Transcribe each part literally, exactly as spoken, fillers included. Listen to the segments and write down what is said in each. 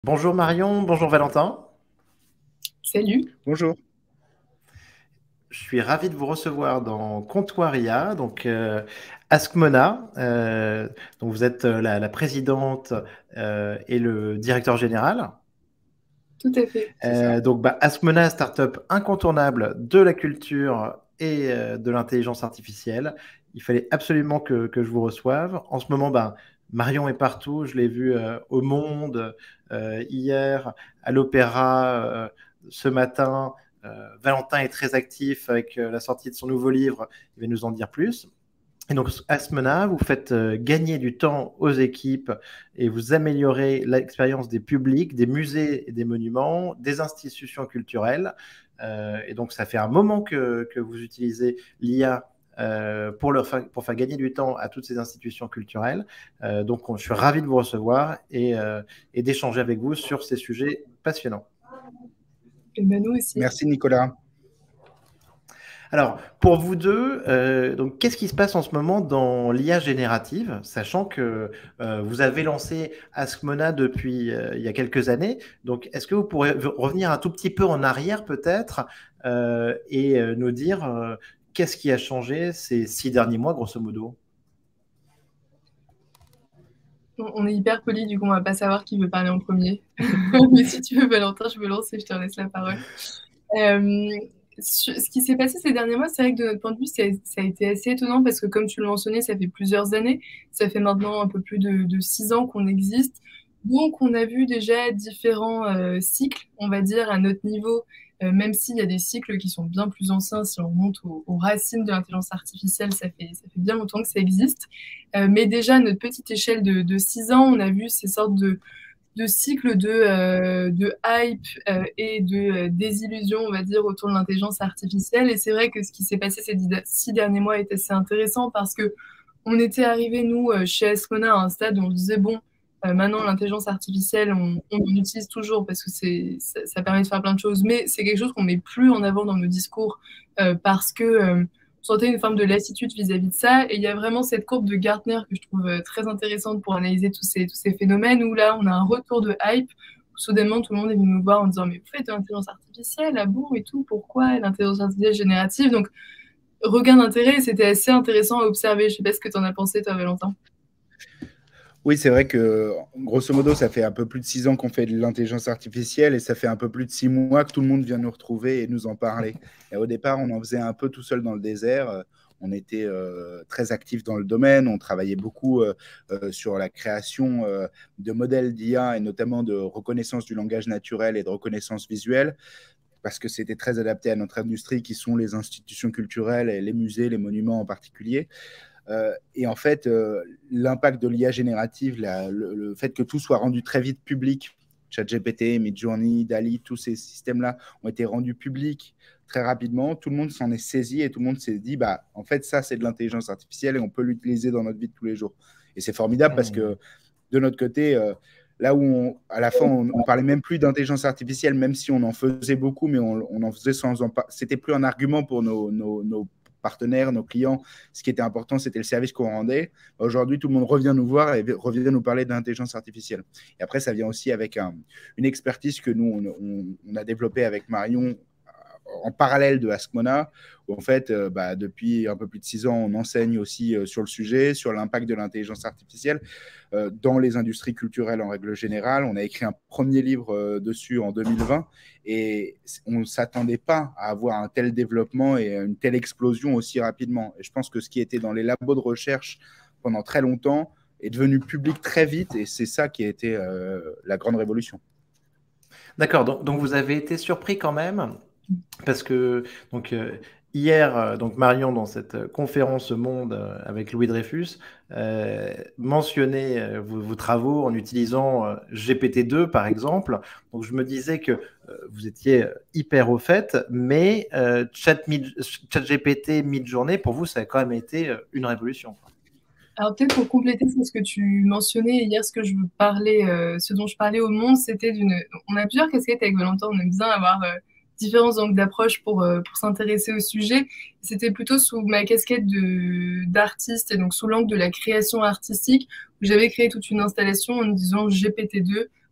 Bonjour Marion, bonjour Valentin. Salut. Bonjour. Je suis ravi de vous recevoir dans Comptoiria, donc euh, Askmona. Euh, donc vous êtes euh, la, la présidente euh, et le directeur général. Tout à fait. C'est ça. Euh, donc bah, Askmona, startup incontournable de la culture et euh, de l'intelligence artificielle. Il fallait absolument que, que je vous reçoive. En ce moment, bah, Marion est partout. Je l'ai vu euh, au Monde euh, hier, à l'Opéra euh, ce matin. Euh, Valentin est très actif avec euh, la sortie de son nouveau livre. Il va nous en dire plus. Et donc, Asmena, vous faites euh, gagner du temps aux équipes et vous améliorez l'expérience des publics, des musées et des monuments, des institutions culturelles. Euh, et donc, ça fait un moment que, que vous utilisez l'I A euh, pour, leur fa- pour faire gagner du temps à toutes ces institutions culturelles. Euh, donc, on- je suis ravi de vous recevoir et, euh, et d'échanger avec vous sur ces sujets passionnants. Et ben nous aussi. Merci Nicolas. Alors, pour vous deux, euh, donc, qu'est-ce qui se passe en ce moment dans l'I A générative, sachant que euh, vous avez lancé Askmona depuis euh, il y a quelques années. Donc, est-ce que vous pourrez revenir un tout petit peu en arrière peut-être euh, et euh, nous dire euh, qu'est-ce qui a changé ces six derniers mois, grosso modo? On, on est hyper polis, du coup, on va pas savoir qui veut parler en premier. Mais si tu veux, Valentin, je me lance et je te laisse la parole. Euh, sur- ce qui s'est passé ces derniers mois, c'est vrai que de notre point de vue, c'est- ça a été assez étonnant parce que, comme tu le mentionnais, ça fait plusieurs années. Ça fait maintenant un peu plus de, de six ans qu'on existe. Donc, on a vu déjà différents euh, cycles, on va dire, à notre niveau, euh, même s'il y a des cycles qui sont bien plus anciens. Si on remonte aux, aux racines de l'intelligence artificielle, ça fait, ça fait bien longtemps que ça existe. Euh, mais déjà, à notre petite échelle de, de six ans, on a vu ces sortes de de cycles de, euh, de hype euh, et de euh, désillusion, on va dire, autour de l'intelligence artificielle. Et c'est vrai que ce qui s'est passé ces dix, six derniers mois est assez intéressant parce que on était arrivé, nous, euh, chez Ascona, à un stade où on se disait, bon, euh, maintenant, l'intelligence artificielle, on, on l'utilise toujours parce que c'est, ça, ça permet de faire plein de choses, mais c'est quelque chose qu'on met plus en avant dans nos discours euh, parce que euh, on sentait une forme de lassitude vis-à-vis de ça. Et il y a vraiment cette courbe de Gartner que je trouve euh, très intéressante pour analyser tous ces, tous ces phénomènes où là, on a un retour de hype. Où soudainement, tout le monde est venu nous voir en disant, mais vous faites de l'intelligence artificielle, ah bon, et tout, pourquoi l'intelligence artificielle générative? Donc, regain d'intérêt, c'était assez intéressant à observer. Je sais pas ce que tu en as pensé, toi, Valentin. Oui, c'est vrai que grosso modo, ça fait un peu plus de six ans qu'on fait de l'intelligence artificielle et ça fait un peu plus de six mois que tout le monde vient nous retrouver et nous en parler. Et au départ, on en faisait un peu tout seul dans le désert. On était euh, très actifs dans le domaine. On travaillait beaucoup euh, euh, sur la création euh, de modèles d'I A et notamment de reconnaissance du langage naturel et de reconnaissance visuelle, parce que c'était très adapté à notre industrie qui sont les institutions culturelles et les musées, les monuments en particulier. Euh, et en fait, euh, l'impact de l'I A générative, la, le, le, fait que tout soit rendu très vite public, ChatGPT, Midjourney, Dali, tous ces systèmes-là ont été rendus publics très rapidement. Tout le monde s'en est saisi et tout le monde s'est dit, bah, en fait, ça, c'est de l'intelligence artificielle et on peut l'utiliser dans notre vie de tous les jours. Et c'est formidable parce Mmh. que de notre côté, euh, là où on, à la fin, on, on parlait même plus d'intelligence artificielle, même si on en faisait beaucoup, mais on, on en faisait sans en parler. C'était plus un argument pour nos, nos, nos partenaires, nos clients. Ce qui était important, c'était le service qu'on rendait. Aujourd'hui, tout le monde revient nous voir et revient nous parler d'intelligence artificielle. Et après, ça vient aussi avec un, une expertise que nous, on, on, on a développée avec Marion en parallèle de Askmona, où en fait, euh, bah, depuis un peu plus de six ans, on enseigne aussi euh, sur le sujet, sur l'impact de l'intelligence artificielle euh, dans les industries culturelles en règle générale. On a écrit un premier livre euh, dessus en deux mille vingt et on ne s'attendait pas à avoir un tel développement et une telle explosion aussi rapidement. Et je pense que ce qui était dans les labos de recherche pendant très longtemps est devenu public très vite et c'est ça qui a été euh, la grande révolution. D'accord, donc, donc vous avez été surpris quand même. Parce que donc, euh, hier, euh, donc Marion, dans cette euh, conférence Monde euh, avec Louis Dreyfus, euh, mentionnait euh, vos, vos travaux en utilisant euh, G P T deux, par exemple. Donc je me disais que euh, vous étiez hyper au fait, mais euh, Chat Mid- ChatGPT mid-journée, pour vous, ça a quand même été euh, une révolution. Alors peut-être pour compléter sur ce que tu mentionnais hier, ce que je parlais, euh, ce dont je parlais au monde, c'était d'une. On a plusieurs casquettes avec Valentin, on aime bien avoir euh, différents angles d'approche pour, euh, pour s'intéresser au sujet. C'était plutôt sous ma casquette de d'artiste et donc sous l'angle de la création artistique, où j'avais créé toute une installation en disant G P T deux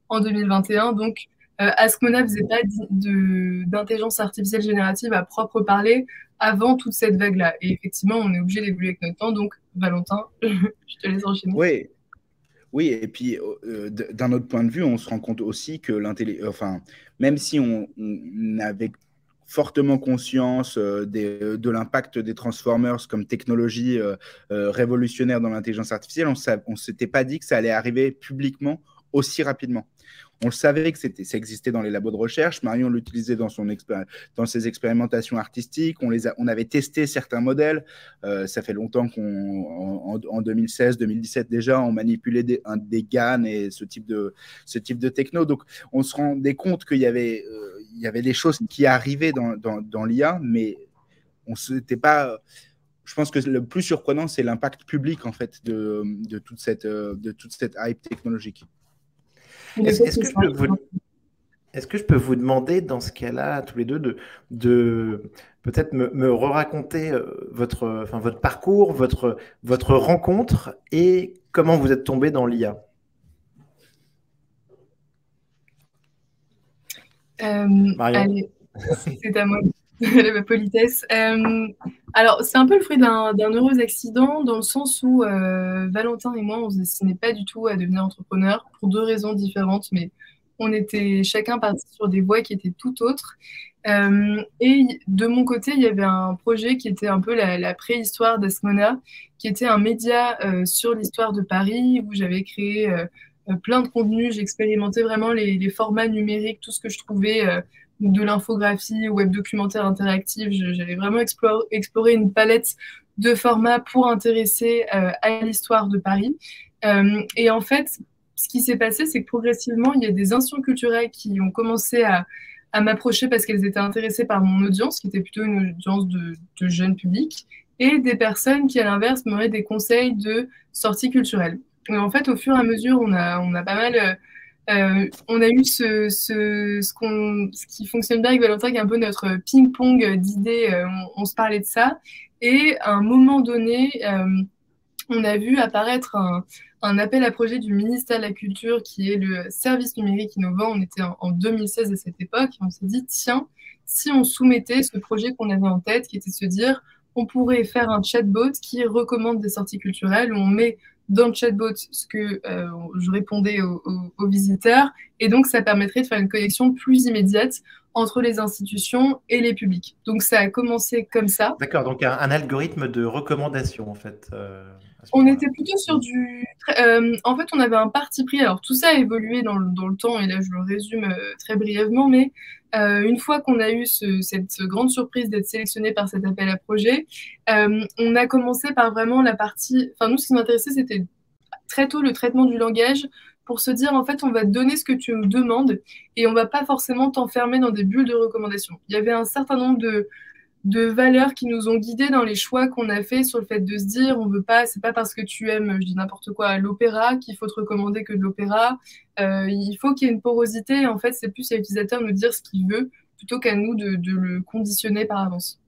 en deux mille vingt et un. Donc, euh, Askmona ne faisait pas d'intelligence artificielle générative à propre parler avant toute cette vague-là. Et effectivement, on est obligé d'évoluer avec notre temps. Donc, Valentin, je te laisse enchaîner. Oui. Oui, et puis euh, d'un autre point de vue, on se rend compte aussi que l'intelligence, enfin, même si on, on avait fortement conscience euh, des, de l'impact des Transformers comme technologie euh, euh, révolutionnaire dans l'intelligence artificielle, on ne s'était pas dit que ça allait arriver publiquement aussi rapidement. On le savait que ça existait dans les labos de recherche. Marion l'utilisait dans, dans ses expérimentations artistiques. On, les a, on avait testé certains modèles. Euh, ça fait longtemps qu'en en, en deux mille seize, deux mille dix-sept déjà, on manipulait des, un, des GAN et ce type, de, ce type de techno. Donc, on se rendait compte qu'il y avait, euh, il y avait des choses qui arrivaient dans, dans, dans l'I A, mais on s'était pas... Je pense que le plus surprenant, c'est l'impact public en fait, de, de, toute cette, de toute cette hype technologique. Est-ce est que, vous... est que je peux vous demander, dans ce cas-là, tous les deux, de, de peut-être me, me raconter votre, enfin, votre parcours, votre, votre rencontre et comment vous êtes tombé dans l'I A? euh, Allez, c'est à moi. La politesse. Euh, alors, c'est un peu le fruit d'un heureux accident, dans le sens où euh, Valentin et moi, on ne se destinait pas du tout à devenir entrepreneurs, pour deux raisons différentes, mais on était chacun parti sur des voies qui étaient tout autres. Euh, et de mon côté, il y avait un projet qui était un peu la, la préhistoire d'Askmona, qui était un média euh, sur l'histoire de Paris, où j'avais créé euh, plein de contenus, j'expérimentais vraiment les, les formats numériques, tout ce que je trouvais... Euh, de l'infographie, web documentaire interactif. J'avais vraiment exploré, exploré une palette de formats pour intéresser euh, à l'histoire de Paris. Euh, et en fait, ce qui s'est passé, c'est que progressivement, il y a des institutions culturelles qui ont commencé à, à m'approcher parce qu'elles étaient intéressées par mon audience, qui était plutôt une audience de, de jeunes publics, et des personnes qui, à l'inverse, m'auraient des conseils de sorties culturelles. Et en fait, au fur et à mesure, on a, on a pas mal... Euh, Euh, on a eu ce, ce, ce, qu'on, ce qui fonctionne bien avec Valentin, qui est un peu notre ping-pong d'idées. Euh, on, on se parlait de ça. Et à un moment donné, euh, on a vu apparaître un, un appel à projet du ministère de la Culture, qui est le service numérique innovant. On était en, en deux mille seize à cette époque. Et on s'est dit, tiens, si on soumettait ce projet qu'on avait en tête, qui était de se dire, on pourrait faire un chatbot qui recommande des sorties culturelles, où on met dans le chatbot ce que euh, je répondais aux, aux, aux visiteurs, et donc ça permettrait de faire une connexion plus immédiate entre les institutions et les publics. Donc ça a commencé comme ça. D'accord, donc un, un algorithme de recommandation en fait. Euh, on était plutôt sur du... Euh, en fait, on avait un parti pris. Alors tout ça a évolué dans le, dans le temps, et là je le résume euh, très brièvement, mais euh, une fois qu'on a eu ce, cette grande surprise d'être sélectionné par cet appel à projet, euh, on a commencé par vraiment la partie... Enfin, nous, ce qui m'intéressait, c'était très tôt le traitement du langage, pour se dire, en fait, on va te donner ce que tu nous demandes, et on va pas forcément t'enfermer dans des bulles de recommandation. Il y avait un certain nombre de... de valeurs qui nous ont guidés dans les choix qu'on a fait, sur le fait de se dire, on veut pas, c'est pas parce que tu aimes, je dis n'importe quoi, l'opéra, qu'il faut te recommander que de l'opéra. Euh, il faut qu'il y ait une porosité. En fait, c'est plus à l'utilisateur de nous dire ce qu'il veut, plutôt qu'à nous de, de le conditionner par avance.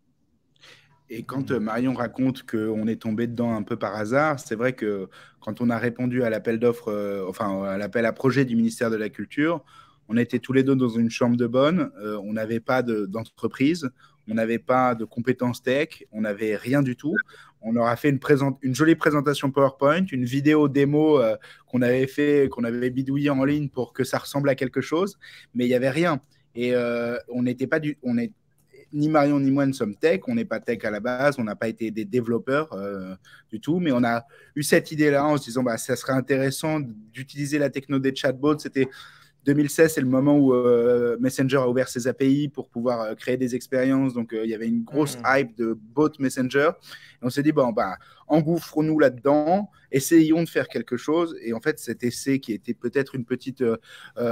Et quand Marion raconte qu'on est tombé dedans un peu par hasard, c'est vrai que quand on a répondu à l'appel d'offres, euh, enfin à l'appel à projet du ministère de la Culture, on était tous les deux dans une chambre de bonne, euh, on n'avait pas d'entreprise, on n'avait pas de compétences tech, on n'avait rien du tout. On leur a fait une, présent, une jolie présentation PowerPoint, une vidéo démo euh, qu'on avait fait, qu'on avait bidouillé en ligne pour que ça ressemble à quelque chose, mais il n'y avait rien. Et euh, on n'était pas du... On est, ni Marion ni moi ne sommes tech, on n'est pas tech à la base, on n'a pas été des développeurs euh, du tout, mais on a eu cette idée-là en se disant bah, ça serait intéressant d'utiliser la techno des chatbots. C'était deux mille seize, c'est le moment où euh, Messenger a ouvert ses A P I pour pouvoir euh, créer des expériences. Donc, euh, il y avait une grosse mmh. hype de bot Messenger. Et on s'est dit, bon, bah, engouffrons-nous là-dedans, essayons de faire quelque chose. Et en fait, cet essai qui était peut-être une petite euh,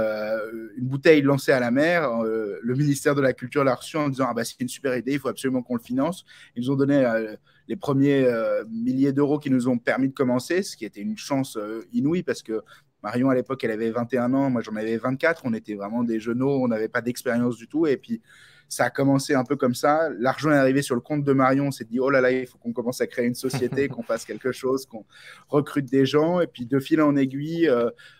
une bouteille lancée à la mer, euh, le ministère de la Culture l'a reçu en disant, ah, bah, c'est une super idée, il faut absolument qu'on le finance. Ils nous ont donné euh, les premiers euh, milliers d'euros qui nous ont permis de commencer, ce qui était une chance euh, inouïe parce que Marion, à l'époque, elle avait vingt et un ans, moi j'en avais vingt-quatre, on était vraiment des genoux, on n'avait pas d'expérience du tout, et puis ça a commencé un peu comme ça. L'argent est arrivé sur le compte de Marion, on s'est dit, oh là là, il faut qu'on commence à créer une société, qu'on fasse quelque chose, qu'on recrute des gens, et puis de fil en aiguille, euh,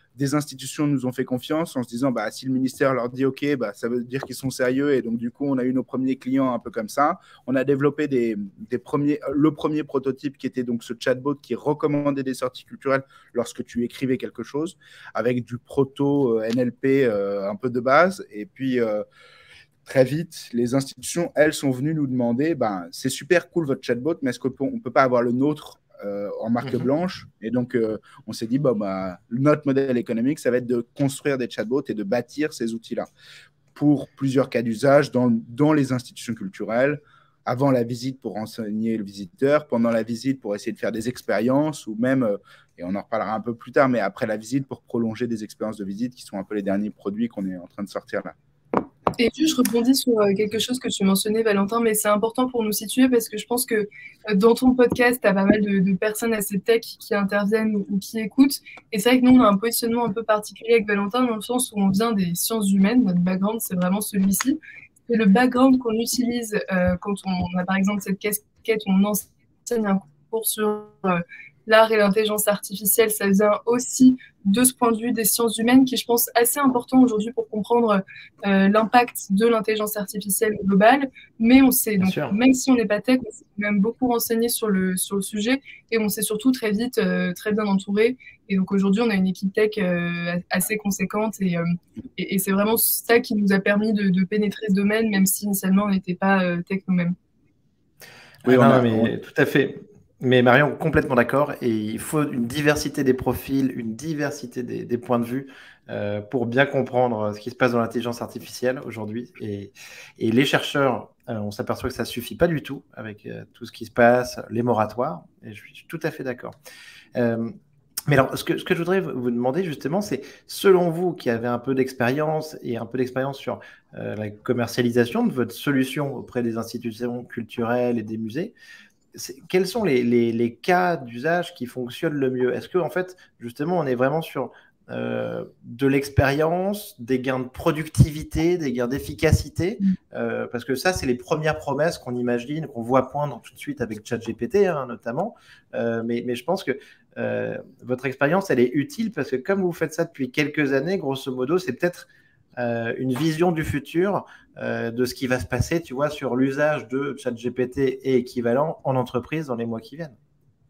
des institutions nous ont fait confiance en se disant, bah, si le ministère leur dit OK, bah, ça veut dire qu'ils sont sérieux. Et donc, du coup, on a eu nos premiers clients un peu comme ça. On a développé des, des premiers, le premier prototype qui était donc ce chatbot qui recommandait des sorties culturelles lorsque tu écrivais quelque chose, avec du proto euh, N L P euh, un peu de base. Et puis, euh, très vite, les institutions, elles, sont venues nous demander, ben, c'est super cool votre chatbot, mais est-ce qu'on ne peut pas avoir le nôtre Euh, en marque mm-hmm. blanche? Et donc, euh, on s'est dit, bah, bah, notre modèle économique, ça va être de construire des chatbots et de bâtir ces outils-là pour plusieurs cas d'usage dans, dans les institutions culturelles, avant la visite pour renseigner le visiteur, pendant la visite pour essayer de faire des expériences, ou même, euh, et on en reparlera un peu plus tard, mais après la visite pour prolonger des expériences de visite qui sont un peu les derniers produits qu'on est en train de sortir là. Et juste, je rebondis sur quelque chose que tu mentionnais, Valentin, mais c'est important pour nous situer parce que je pense que dans ton podcast, tu as pas mal de, de personnes assez tech qui interviennent ou, ou qui écoutent. Et c'est vrai que nous, on a un positionnement un peu particulier avec Valentin dans le sens où on vient des sciences humaines. Notre background, c'est vraiment celui-ci. C'est le background qu'on utilise euh, quand on a par exemple cette casquette où on enseigne un cours sur euh, l'art et l'intelligence artificielle. Ça vient aussi de ce point de vue des sciences humaines qui, je pense, assez important aujourd'hui pour comprendre euh, l'impact de l'intelligence artificielle globale. Mais on sait, donc, même si on n'est pas tech, on s'est quand même beaucoup renseigné sur le, sur le sujet et on s'est surtout très vite, euh, très bien entouré. Et donc aujourd'hui, on a une équipe tech euh, assez conséquente et, euh, et, et c'est vraiment ça qui nous a permis de, de pénétrer ce domaine, même si initialement, on n'était pas euh, tech nous-mêmes. Oui, ah, non, a... mais tout à fait. Mais Marion, complètement d'accord. Et il faut une diversité des profils, une diversité des, des points de vue euh, pour bien comprendre ce qui se passe dans l'intelligence artificielle aujourd'hui. Et, et les chercheurs, euh, on s'aperçoit que ça ne suffit pas du tout avec euh, tout ce qui se passe, les moratoires. Et je suis tout à fait d'accord. Euh, mais alors, ce que, ce que je voudrais vous demander justement, c'est selon vous qui avez un peu d'expérience et un peu d'expérience sur euh, la commercialisation de votre solution auprès des institutions culturelles et des musées, quels sont les, les, les cas d'usage qui fonctionnent le mieux? Est-ce qu'en fait, justement, on est vraiment sur euh, de l'expérience, des gains de productivité, des gains d'efficacité euh, parce que ça, c'est les premières promesses qu'on imagine, qu'on voit poindre tout de suite avec ChatGPT, hein, notamment. Euh, mais, mais je pense que euh, votre expérience, elle est utile parce que comme vous faites ça depuis quelques années, grosso modo, c'est peut-être Euh, une vision du futur euh, de ce qui va se passer, tu vois, sur l'usage de ChatGPT et équivalent en entreprise dans les mois qui viennent.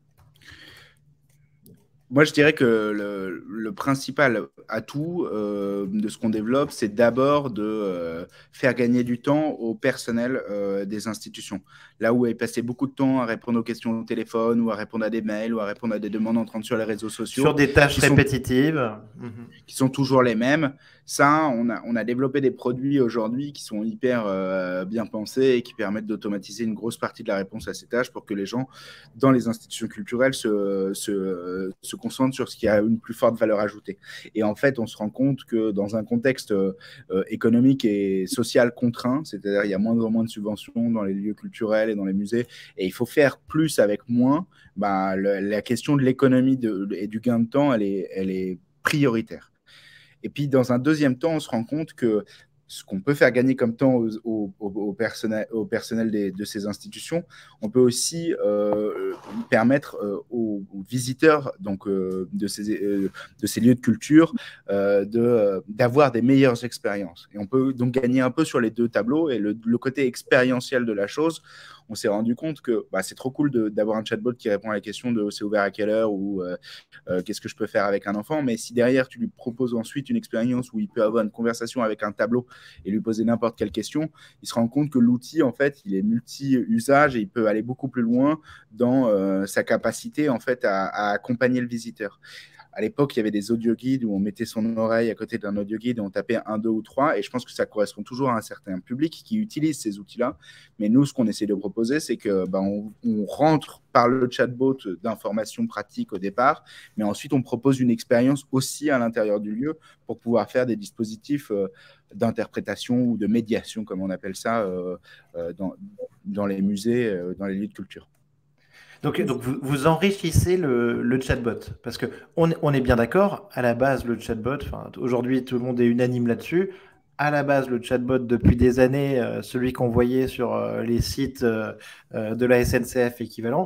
Moi, je dirais que le, le principal atout euh, de ce qu'on développe, c'est d'abord de euh, faire gagner du temps au personnel euh, des institutions. Là où est passé beaucoup de temps à répondre aux questions au téléphone ou à répondre à des mails ou à répondre à des demandes entrantes sur les réseaux sociaux. Sur des tâches qui répétitives. Sont, mmh. Qui sont toujours les mêmes. Ça, on a, on a développé des produits aujourd'hui qui sont hyper euh, bien pensés et qui permettent d'automatiser une grosse partie de la réponse à ces tâches pour que les gens, dans les institutions culturelles, se, se, se concentrent sur ce qui a une plus forte valeur ajoutée. Et en fait, on se rend compte que dans un contexte euh, économique et social contraint, c'est-à-dire il y a moins en moins de subventions dans les lieux culturels et dans les musées, et il faut faire plus avec moins, bah, le, la question de l'économie et du gain de temps, elle est, elle est prioritaire. Et puis, dans un deuxième temps, on se rend compte que ce qu'on peut faire gagner comme temps au, au, au personnel, au personnel des, de ces institutions, on peut aussi euh, permettre euh, aux, aux visiteurs donc, euh, de, ces, euh, de ces lieux de culture euh, de, euh, d'avoir des meilleures expériences. Et on peut donc gagner un peu sur les deux tableaux. Et le, le côté expérientiel de la chose, on s'est rendu compte que bah, c'est trop cool de, d'avoir un chatbot qui répond à la question de c'est ouvert à quelle heure ou euh, euh, qu'est-ce que je peux faire avec un enfant. Mais si derrière, tu lui proposes ensuite une expérience où il peut avoir une conversation avec un tableau et lui poser n'importe quelle question, il se rend compte que l'outil, en fait, il est multi-usage et il peut aller beaucoup plus loin dans euh, sa capacité, en fait, à, à accompagner le visiteur. À l'époque, il y avait des audio-guides où on mettait son oreille à côté d'un audio-guide et on tapait un, deux ou trois. Et je pense que ça correspond toujours à un certain public qui utilise ces outils-là. Mais nous, ce qu'on essaie de proposer, c'est que ben, on, on rentre par le chatbot d'informations pratiques au départ, mais ensuite, on propose une expérience aussi à l'intérieur du lieu pour pouvoir faire des dispositifs euh, d'interprétation ou de médiation, comme on appelle ça, euh, euh, dans, dans les musées, euh, dans les lieux de culture. Donc, donc vous, vous enrichissez le, le chatbot parce que on, on est bien d'accord. À la base, le chatbot, aujourd'hui, tout le monde est unanime là-dessus. À la base, le chatbot, depuis des années, euh, celui qu'on voyait sur euh, les sites euh, de la S N C F équivalent,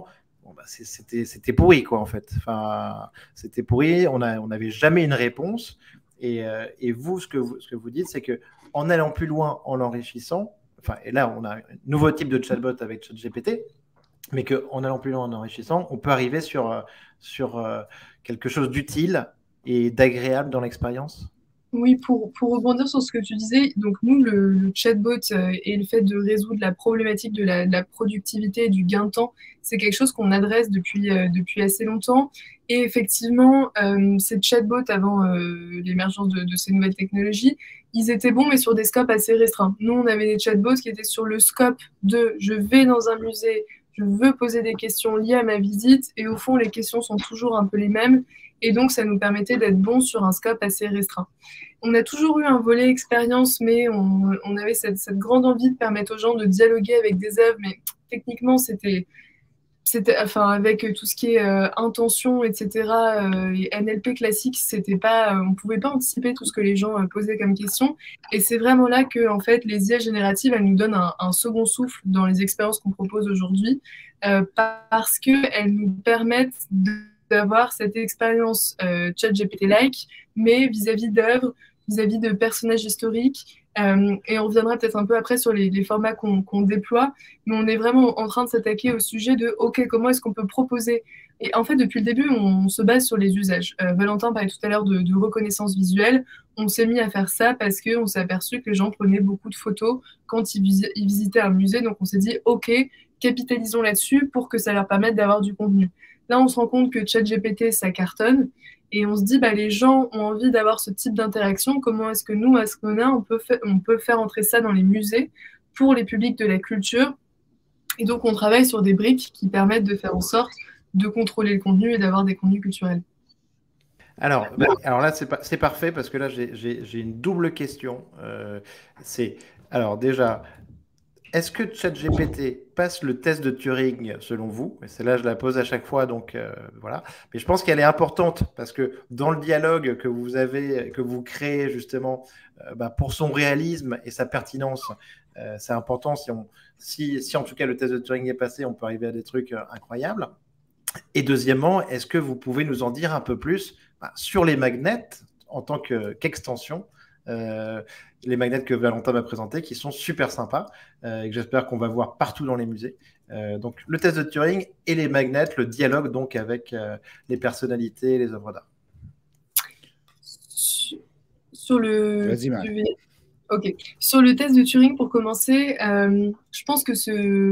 bon, bah, c'était, c'était pourri, quoi, en fait. Enfin, c'était pourri, on a, on n'avait jamais une réponse. Et, euh, et vous, ce que vous, ce que vous dites, c'est qu'en allant plus loin, en l'enrichissant, enfin, et là, on a un nouveau type de chatbot avec ChatGPT, mais qu'en allant plus loin, en enrichissant, on peut arriver sur, sur euh, quelque chose d'utile et d'agréable dans l'expérience. Oui, pour, pour rebondir sur ce que tu disais, donc nous, le, le chatbot euh, et le fait de résoudre la problématique de la, de la productivité et du gain de temps, c'est quelque chose qu'on adresse depuis, euh, depuis assez longtemps. Et effectivement, euh, ces chatbots, avant euh, l'émergence de, de ces nouvelles technologies, ils étaient bons, mais sur des scopes assez restreints. Nous, on avait des chatbots qui étaient sur le scope de « je vais dans un musée, je veux poser des questions liées à ma visite », et au fond, les questions sont toujours un peu les mêmes. Et donc, ça nous permettait d'être bons sur un scope assez restreint. On a toujours eu un volet expérience, mais on, on avait cette, cette grande envie de permettre aux gens de dialoguer avec des œuvres, mais techniquement, c'était, c'était, enfin, avec tout ce qui est euh, intention, et cetera, euh, et N L P classique, c'était pas, euh, on pouvait pas anticiper tout ce que les gens euh, posaient comme questions. Et c'est vraiment là que, en fait, les I A génératives, elles nous donnent un, un second souffle dans les expériences qu'on propose aujourd'hui, euh, parce qu'elles nous permettent de d'avoir cette expérience euh, ChatGPT-like, mais vis-à-vis d'œuvres, vis-à-vis de personnages historiques. Euh, et on reviendra peut-être un peu après sur les, les formats qu'on qu'on déploie, mais on est vraiment en train de s'attaquer au sujet de « OK, comment est-ce qu'on peut proposer ?» Et en fait, depuis le début, on, on se base sur les usages. Euh, Valentin parlait tout à l'heure de, de reconnaissance visuelle. On s'est mis à faire ça parce qu'on s'est aperçu que les gens prenaient beaucoup de photos quand ils, vis ils visitaient un musée. Donc on s'est dit « OK, capitalisons là-dessus pour que ça leur permette d'avoir du contenu ». Là, on se rend compte que ChatGPT, ça cartonne. Et on se dit, bah, les gens ont envie d'avoir ce type d'interaction. Comment est-ce que nous, à Ascona, on peut, on peut faire entrer ça dans les musées pour les publics de la culture? Et donc, on travaille sur des briques qui permettent de faire en sorte de contrôler le contenu et d'avoir des contenus culturels. Alors, bah, alors là, c'est, c'est parfait parce que là, j'ai, j'ai, j'ai une double question. Euh, c'est, alors déjà, est-ce que ChatGPT passe le test de Turing selon vous? Et celle-là, je la pose à chaque fois, donc euh, voilà. Mais je pense qu'elle est importante parce que dans le dialogue que vous avez, que vous créez justement, euh, bah, pour son réalisme et sa pertinence, euh, c'est important. Si, on, si, si en tout cas le test de Turing est passé, on peut arriver à des trucs euh, incroyables. Et deuxièmement, est-ce que vous pouvez nous en dire un peu plus bah, sur les magnets en tant que, qu'extension? Euh, les magnets que Valentin m'a présentés, qui sont super sympas euh, et que j'espère qu'on va voir partout dans les musées. Euh, donc le test de Turing et les magnets, le dialogue donc avec euh, les personnalités et les œuvres d'art. Sur le... Vas-y, Marie. Ok. Sur le test de Turing, pour commencer, euh, je pense que ce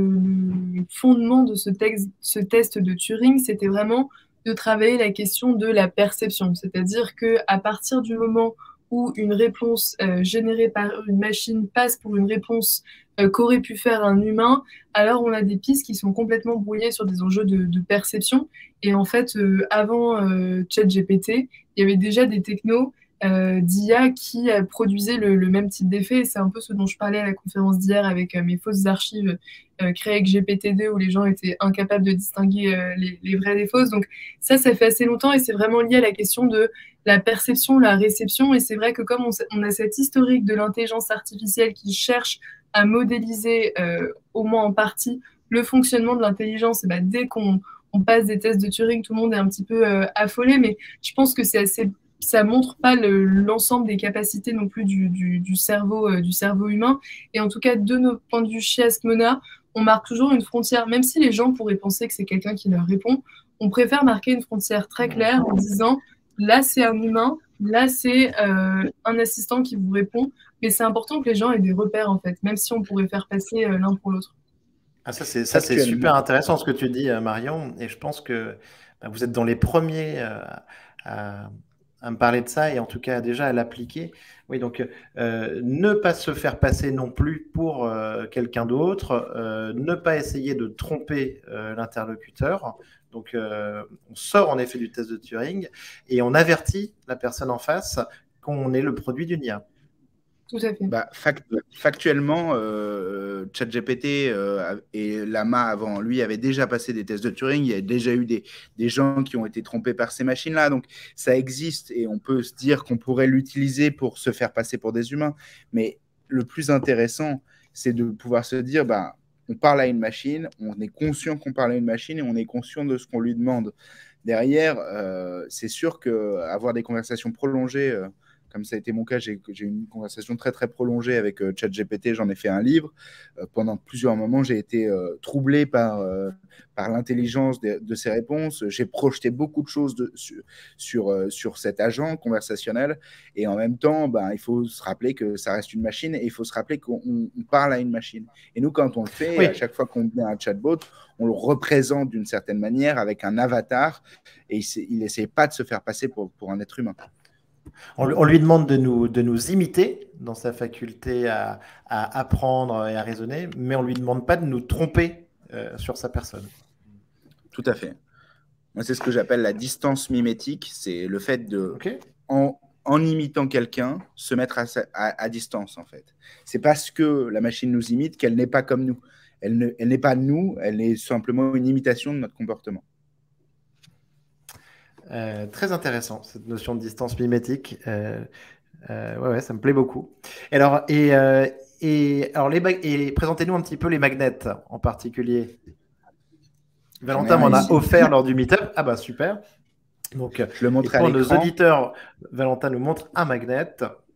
le fondement de ce, texte, ce test de Turing, c'était vraiment de travailler la question de la perception. C'est-à-dire qu'à partir du moment où une réponse euh, générée par une machine passe pour une réponse euh, qu'aurait pu faire un humain, alors on a des pistes qui sont complètement brouillées sur des enjeux de, de perception. Et en fait, euh, avant euh, ChatGPT, il y avait déjà des technos euh, d'I A qui euh, produisaient le, le même type d'effet. Et c'est un peu ce dont je parlais à la conférence d'hier avec euh, mes fausses archives euh, créées avec G P T deux où les gens étaient incapables de distinguer euh, les, les vraies des fausses. Donc ça, ça fait assez longtemps et c'est vraiment lié à la question de la perception, la réception. Et c'est vrai que comme on, on a cette historique de l'intelligence artificielle qui cherche à modéliser, euh, au moins en partie, le fonctionnement de l'intelligence, et ben, dès qu'on on passe des tests de Turing, tout le monde est un petit peu euh, affolé, mais je pense que c'est assez, ça montre pas le, l'ensemble des capacités non plus du, du, du cerveau, euh, du cerveau humain. Et en tout cas, de nos points de vue chez Ascmona, on marque toujours une frontière, même si les gens pourraient penser que c'est quelqu'un qui leur répond, on préfère marquer une frontière très claire en disant là c'est un humain, là c'est euh, un assistant qui vous répond, mais c'est important que les gens aient des repères en fait, même si on pourrait faire passer euh, l'un pour l'autre. Ah, ça, c'est, ça, c'est super intéressant ce que tu dis, Marion, et je pense que bah, vous êtes dans les premiers euh, à, à me parler de ça, et en tout cas déjà à l'appliquer. Oui, donc euh, ne pas se faire passer non plus pour euh, quelqu'un d'autre, euh, ne pas essayer de tromper euh, l'interlocuteur. Donc euh, on sort en effet du test de Turing, et on avertit la personne en face qu'on est le produit d'une I A. Tout à fait. Bah, fact, factuellement, euh, ChatGPT euh, et Llama avant lui avaient déjà passé des tests de Turing. Il y a déjà eu des, des gens qui ont été trompés par ces machines-là. Donc, ça existe et on peut se dire qu'on pourrait l'utiliser pour se faire passer pour des humains. Mais le plus intéressant, c'est de pouvoir se dire, bah, on parle à une machine, on est conscient qu'on parle à une machine et on est conscient de ce qu'on lui demande. Derrière, euh, c'est sûr qu'avoir des conversations prolongées, euh, comme ça a été mon cas, j'ai eu une conversation très très prolongée avec euh, ChatGPT, j'en ai fait un livre. Euh, pendant plusieurs moments, j'ai été euh, troublé par, euh, par l'intelligence de, de ses réponses. J'ai projeté beaucoup de choses de, sur, sur, euh, sur cet agent conversationnel. Et en même temps, ben, il faut se rappeler que ça reste une machine et il faut se rappeler qu'on on parle à une machine. Et nous, quand on le fait, oui. à chaque fois qu'on met un chatbot, on le représente d'une certaine manière avec un avatar et il n'essaie pas de se faire passer pour, pour un être humain. On, on lui demande de nous, de nous imiter dans sa faculté à, à apprendre et à raisonner, mais on ne lui demande pas de nous tromper euh, sur sa personne. Tout à fait. Moi, c'est ce que j'appelle la distance mimétique. C'est le fait de, okay. en, en imitant quelqu'un, se mettre à, à, à distance, en fait. C'est parce que la machine nous imite qu'elle n'est pas comme nous. Elle ne, elle n'est pas nous, elle est simplement une imitation de notre comportement. Euh, très intéressant, cette notion de distance mimétique. Euh, euh, ouais, ouais, ça me plaît beaucoup. Et alors, et, euh, et, alors les et présentez-nous un petit peu les magnets en particulier. Valentin m'en a offert lors du meet-up. Ah bah super. Donc, je le montre à nos auditeurs, Valentin nous montre un magnet.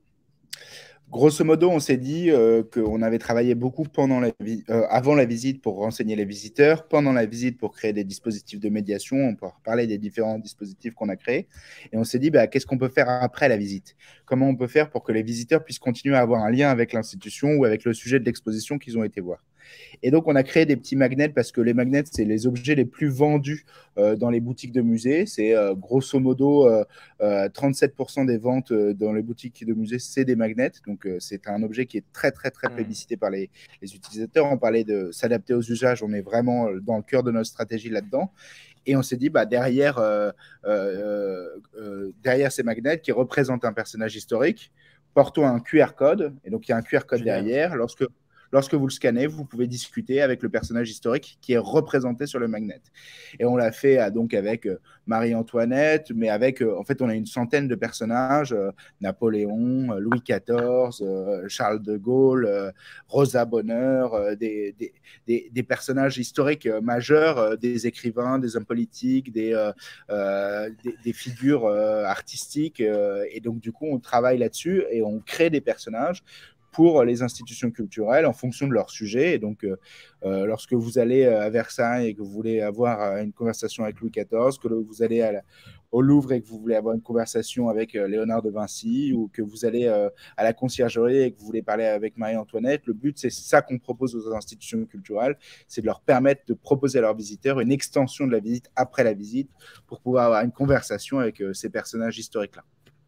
Grosso modo, on s'est dit euh, qu'on avait travaillé beaucoup pendant la euh, avant la visite pour renseigner les visiteurs, pendant la visite pour créer des dispositifs de médiation, on peut parler des différents dispositifs qu'on a créés, et on s'est dit bah, qu'est-ce qu'on peut faire après la visite? Comment on peut faire pour que les visiteurs puissent continuer à avoir un lien avec l'institution ou avec le sujet de l'exposition qu'ils ont été voir? Et donc, on a créé des petits magnets parce que les magnets, c'est les objets les plus vendus euh, dans les boutiques de musées. C'est euh, grosso modo euh, euh, trente-sept pour cent des ventes euh, dans les boutiques de musées, c'est des magnets. Donc, euh, c'est un objet qui est très, très, très plébiscité par les, les utilisateurs. On parlait de s'adapter aux usages. On est vraiment dans le cœur de notre stratégie là-dedans. Et on s'est dit, bah, derrière, euh, euh, euh, derrière ces magnets qui représentent un personnage historique, portons un Q R code. Et donc, il y a un Q R code Génial. derrière. Lorsque Lorsque vous le scannez, vous pouvez discuter avec le personnage historique qui est représenté sur le magnet. Et on l'a fait euh, donc avec euh, Marie-Antoinette, mais avec, euh, en fait, on a une centaine de personnages, euh, Napoléon, euh, Louis quatorze, euh, Charles de Gaulle, euh, Rosa Bonheur, euh, des, des, des, des personnages historiques euh, majeurs, euh, des écrivains, des hommes politiques, des, euh, euh, des, des figures euh, artistiques. Euh, et donc, du coup, on travaille là-dessus et on crée des personnages pour les institutions culturelles en fonction de leur sujet. Et donc, euh, euh, lorsque vous allez à Versailles et que vous voulez avoir une conversation avec Louis quatorze, que vous allez à la, au Louvre et que vous voulez avoir une conversation avec euh, Léonard de Vinci, ou que vous allez euh, à la conciergerie et que vous voulez parler avec Marie-Antoinette, le but, c'est ça qu'on propose aux institutions culturelles, c'est de leur permettre de proposer à leurs visiteurs une extension de la visite après la visite pour pouvoir avoir une conversation avec euh, ces personnages historiques-là.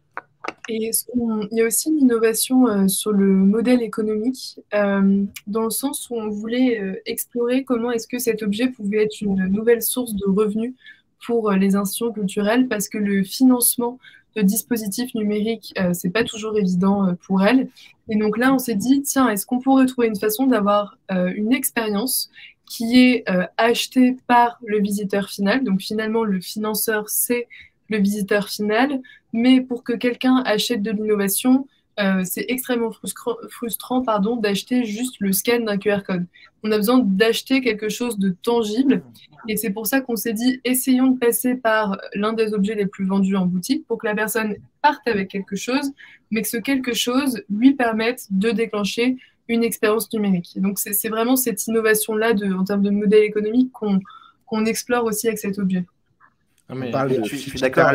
Et il y a aussi une innovation euh, sur le modèle économique, euh, dans le sens où on voulait euh, explorer comment est-ce que cet objet pouvait être une nouvelle source de revenus pour euh, les institutions culturelles, parce que le financement de dispositifs numériques, euh, c'est pas toujours évident euh, pour elles. Et donc là, on s'est dit, tiens, est-ce qu'on pourrait trouver une façon d'avoir euh, une expérience qui est euh, achetée par le visiteur final? Donc finalement, le financeur, c'est le visiteur final, mais pour que quelqu'un achète de l'innovation, euh, c'est extrêmement frustrant, frustrant pardon, d'acheter juste le scan d'un Q R code. On a besoin d'acheter quelque chose de tangible, et c'est pour ça qu'on s'est dit, essayons de passer par l'un des objets les plus vendus en boutique pour que la personne parte avec quelque chose, mais que ce quelque chose lui permette de déclencher une expérience numérique. Et donc c'est vraiment cette innovation-là en termes de modèle économique qu'on qu'on explore aussi avec cet objet. Non, mais, On parle de je, je suis d'accord.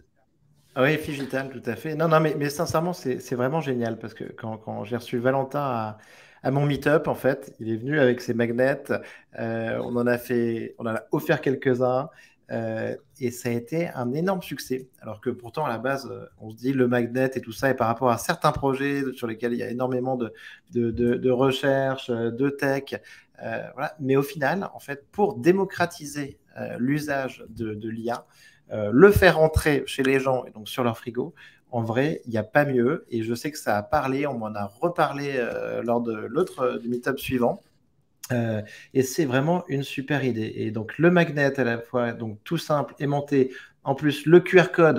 Ah oui, Figital, tout à fait. Non, non, mais, mais sincèrement, c'est vraiment génial parce que quand, quand j'ai reçu Valentin à, à mon meet-up, en fait, il est venu avec ses magnets. Euh, on en a fait, on en a offert quelques-uns euh, et ça a été un énorme succès. Alors que pourtant, à la base, on se dit le magnet et tout ça, et par rapport à certains projets sur lesquels il y a énormément de, de, de, de recherche, de tech, euh, voilà. Mais au final, en fait, pour démocratiser euh, l'usage de, de l'I A, Euh, le faire entrer chez les gens et donc sur leur frigo, en vrai, il n'y a pas mieux. Et je sais que ça a parlé, on m'en a reparlé euh, lors de l'autre euh, du meet-up suivant. Euh, et c'est vraiment une super idée. Et donc le magnet à la fois, donc tout simple, aimanté, en plus le Q R code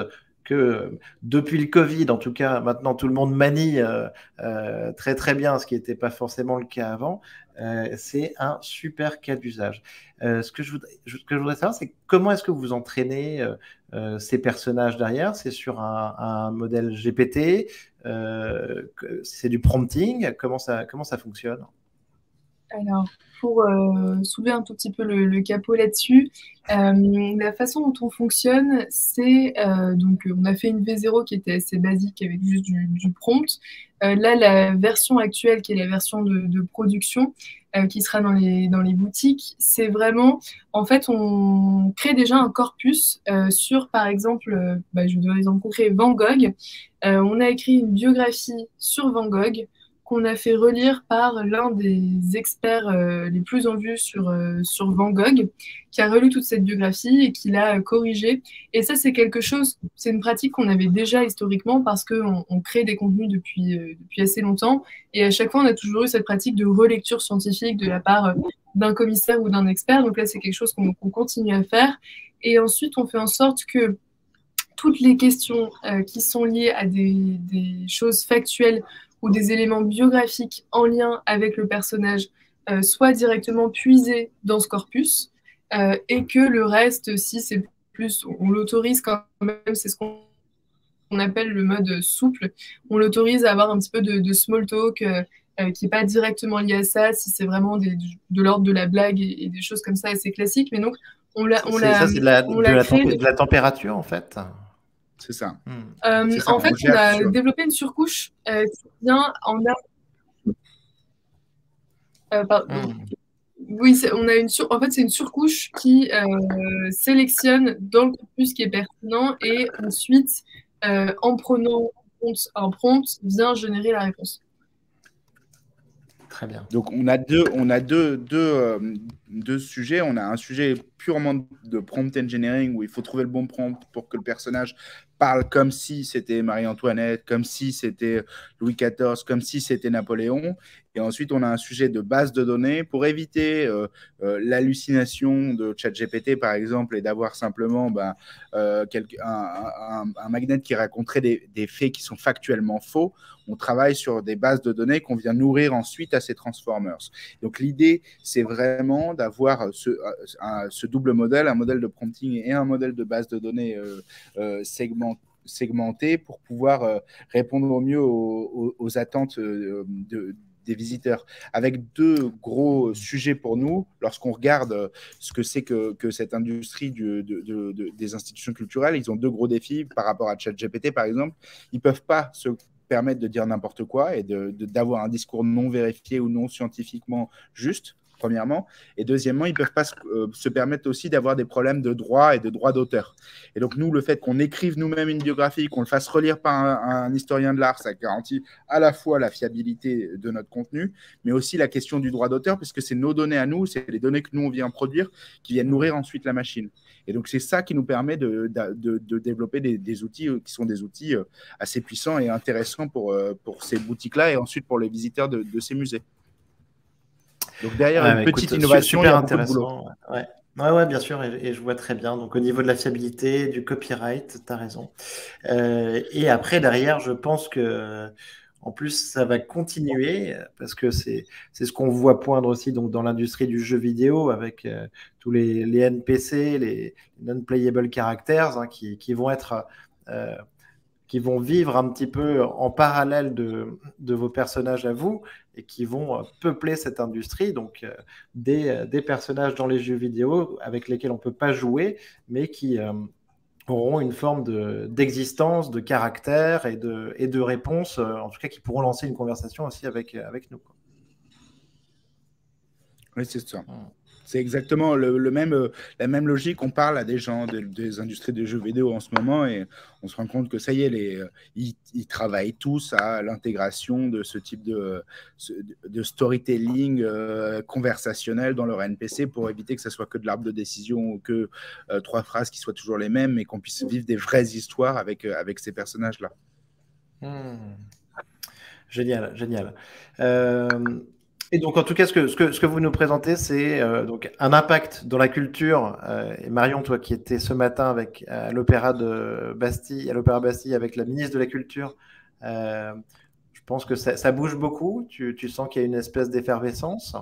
que depuis le Covid, en tout cas, maintenant tout le monde manie euh, euh, très très bien, ce qui n'était pas forcément le cas avant. Euh, c'est un super cas d'usage. Euh, ce que je voudrais, ce que je voudrais savoir, c'est comment est-ce que vous entraînez euh, euh, ces personnages derrière? C'est sur un, un modèle G P T? euh, C'est du prompting? Comment ça, comment ça fonctionne? Alors, pour euh, soulever un tout petit peu le, le capot là-dessus, euh, la façon dont on fonctionne, c'est euh, donc on a fait une V zéro qui était assez basique avec juste du, du prompt. Euh, là, la version actuelle, qui est la version de, de production, euh, qui sera dans les, dans les boutiques, c'est vraiment, en fait, on crée déjà un corpus euh, sur, par exemple, euh, bah, je vais donner un exemple concret, Van Gogh. Euh, on a écrit une biographie sur Van Gogh qu'on a fait relire par l'un des experts euh, les plus en vue sur, euh, sur Van Gogh, qui a relu toute cette biographie et qui l'a euh, corrigée. Et ça, c'est quelque chose, c'est une pratique qu'on avait déjà historiquement parce qu'on on crée des contenus depuis, euh, depuis assez longtemps. Et à chaque fois, on a toujours eu cette pratique de relecture scientifique de la part euh, d'un commissaire ou d'un expert. Donc là, c'est quelque chose qu'on qu'on continue à faire. Et ensuite, on fait en sorte que toutes les questions euh, qui sont liées à des, des choses factuelles ou des éléments biographiques en lien avec le personnage euh, soient directement puisés dans ce corpus euh, et que le reste, si c'est plus, on l'autorise quand même, c'est ce qu'on on appelle le mode souple, on l'autorise à avoir un petit peu de, de small talk euh, euh, qui n'est pas directement lié à ça, si c'est vraiment des, de l'ordre de la blague et, et des choses comme ça assez classiques. Mais donc, on l'a, on l'a, Ça, c'est de la, on de, l'a la créé. tempé- de la température, en fait. C'est ça. Hmm. Euh, C'est ça, en fait, on on gère a sur- développé une surcouche euh, qui vient en a- euh, pardon. Hmm. Oui, c'est- on a une sur... en fait, c'est une surcouche qui euh, sélectionne dans le corpus qui est pertinent et ensuite, euh, en prenant en compte un prompt, vient générer la réponse. Très bien. Donc, on a deux, on a deux, deux, euh, deux sujets. On a un sujet purement de prompt engineering où il faut trouver le bon prompt pour que le personnage parle comme si c'était Marie-Antoinette, comme si c'était Louis quatorze, comme si c'était Napoléon. Et ensuite, on a un sujet de base de données pour éviter euh, euh, l'hallucination de ChatGPT, par exemple, et d'avoir simplement ben, euh, quelque, un, un, un magnet qui raconterait des, des faits qui sont factuellement faux. On travaille sur des bases de données qu'on vient nourrir ensuite à ces transformers. Donc, l'idée, c'est vraiment d'avoir ce, un, ce double modèle, un modèle de prompting et un modèle de base de données euh, euh, segment, segmenté pour pouvoir euh, répondre au mieux aux, aux, aux attentes euh, de, des visiteurs. Avec deux gros sujets pour nous, lorsqu'on regarde ce que c'est que, que cette industrie du, de, de, de, des institutions culturelles, ils ont deux gros défis par rapport à ChatGPT, par exemple. Ils ne peuvent pas se permettre de dire n'importe quoi et de, de, d'avoir un discours non vérifié ou non scientifiquement juste, premièrement. Et deuxièmement, ils ne peuvent pas se, euh, se permettre aussi d'avoir des problèmes de droit et de droit d'auteur. Et donc, nous, le fait qu'on écrive nous-mêmes une biographie, qu'on le fasse relire par un, un historien de l'art, ça garantit à la fois la fiabilité de notre contenu, mais aussi la question du droit d'auteur, puisque c'est nos données à nous, c'est les données que nous, on vient produire, qui viennent nourrir ensuite la machine. Et donc, c'est ça qui nous permet de, de, de, de développer des, des outils qui sont des outils assez puissants et intéressants pour, pour ces boutiques-là et ensuite pour les visiteurs de, de ces musées. Donc, derrière ah, une petite écoute, innovation, super il y a beaucoup de boulot. intéressant. Ouais. Ouais, ouais, bien sûr, et, et je vois très bien. Donc, au niveau de la fiabilité, du copyright, tu as raison. Euh, et après, derrière, je pense que, en plus, ça va continuer parce que c'est c'est ce qu'on voit poindre aussi donc, dans l'industrie du jeu vidéo avec euh, tous les, les N P C, les non-playable characters hein, qui, qui vont être. Euh, qui vont vivre un petit peu en parallèle de, de vos personnages à vous et qui vont euh, peupler cette industrie. Donc, euh, des, des personnages dans les jeux vidéo avec lesquels on ne peut pas jouer, mais qui euh, auront une forme de, d'existence, de caractère et de, et de réponse, euh, en tout cas qui pourront lancer une conversation aussi avec, avec nous. Quoi. Oui, c'est ça. C'est exactement le, le même, euh, la même logique. On parle à des gens de, des industries de jeux vidéo en ce moment et on se rend compte que ça y est, les, euh, ils, ils travaillent tous à l'intégration de ce type de, de storytelling euh, conversationnel dans leur N P C pour éviter que ça soit que de l'arbre de décision ou que euh, trois phrases qui soient toujours les mêmes et qu'on puisse vivre des vraies histoires avec, euh, avec ces personnages-là. Mmh. Génial, génial. Euh... Et donc, en tout cas, ce que, ce que, ce que vous nous présentez, c'est euh, donc un impact dans la culture. Euh, et Marion, toi qui étais ce matin avec, à l'Opéra de Bastille, à l'Opéra Bastille avec la ministre de la Culture, euh, je pense que ça, ça bouge beaucoup. Tu, tu sens qu'il y a une espèce d'effervescence.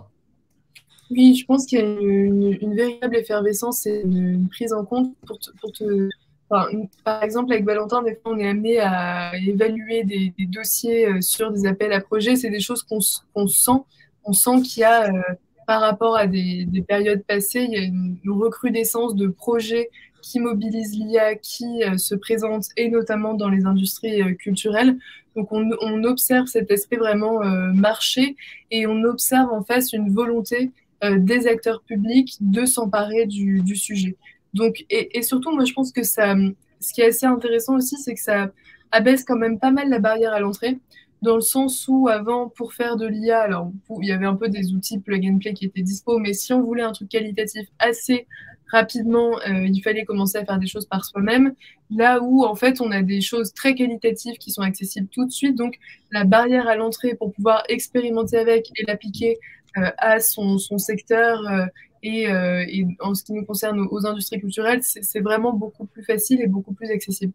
Oui, je pense qu'il y a une, une véritable effervescence et une, une prise en compte pour te, pour te enfin, une- par exemple, avec Valentin, des fois, on est amené à évaluer des, des dossiers euh, sur des appels à projets. C'est des choses qu'on s- qu'on sent. On sent qu'il y a, euh, par rapport à des, des périodes passées, il y a une, une recrudescence de projets qui mobilisent l'I A, qui euh, se présentent, et notamment dans les industries euh, culturelles. Donc, on, on observe cet aspect vraiment euh, marché et on observe en face une volonté euh, des acteurs publics de s'emparer du, du sujet. Donc, et, et surtout, moi, je pense que ça, ce qui est assez intéressant aussi, c'est que ça abaisse quand même pas mal la barrière à l'entrée, dans le sens où avant, pour faire de l'I A, alors il y avait un peu des outils plug and play qui étaient dispo, mais si on voulait un truc qualitatif assez rapidement, euh, il fallait commencer à faire des choses par soi-même. Là où, en fait, on a des choses très qualitatives qui sont accessibles tout de suite. Donc, la barrière à l'entrée pour pouvoir expérimenter avec et l'appliquer euh, à son, son secteur euh, et, euh, et en ce qui nous concerne aux, aux industries culturelles, c'est c'est vraiment beaucoup plus facile et beaucoup plus accessible.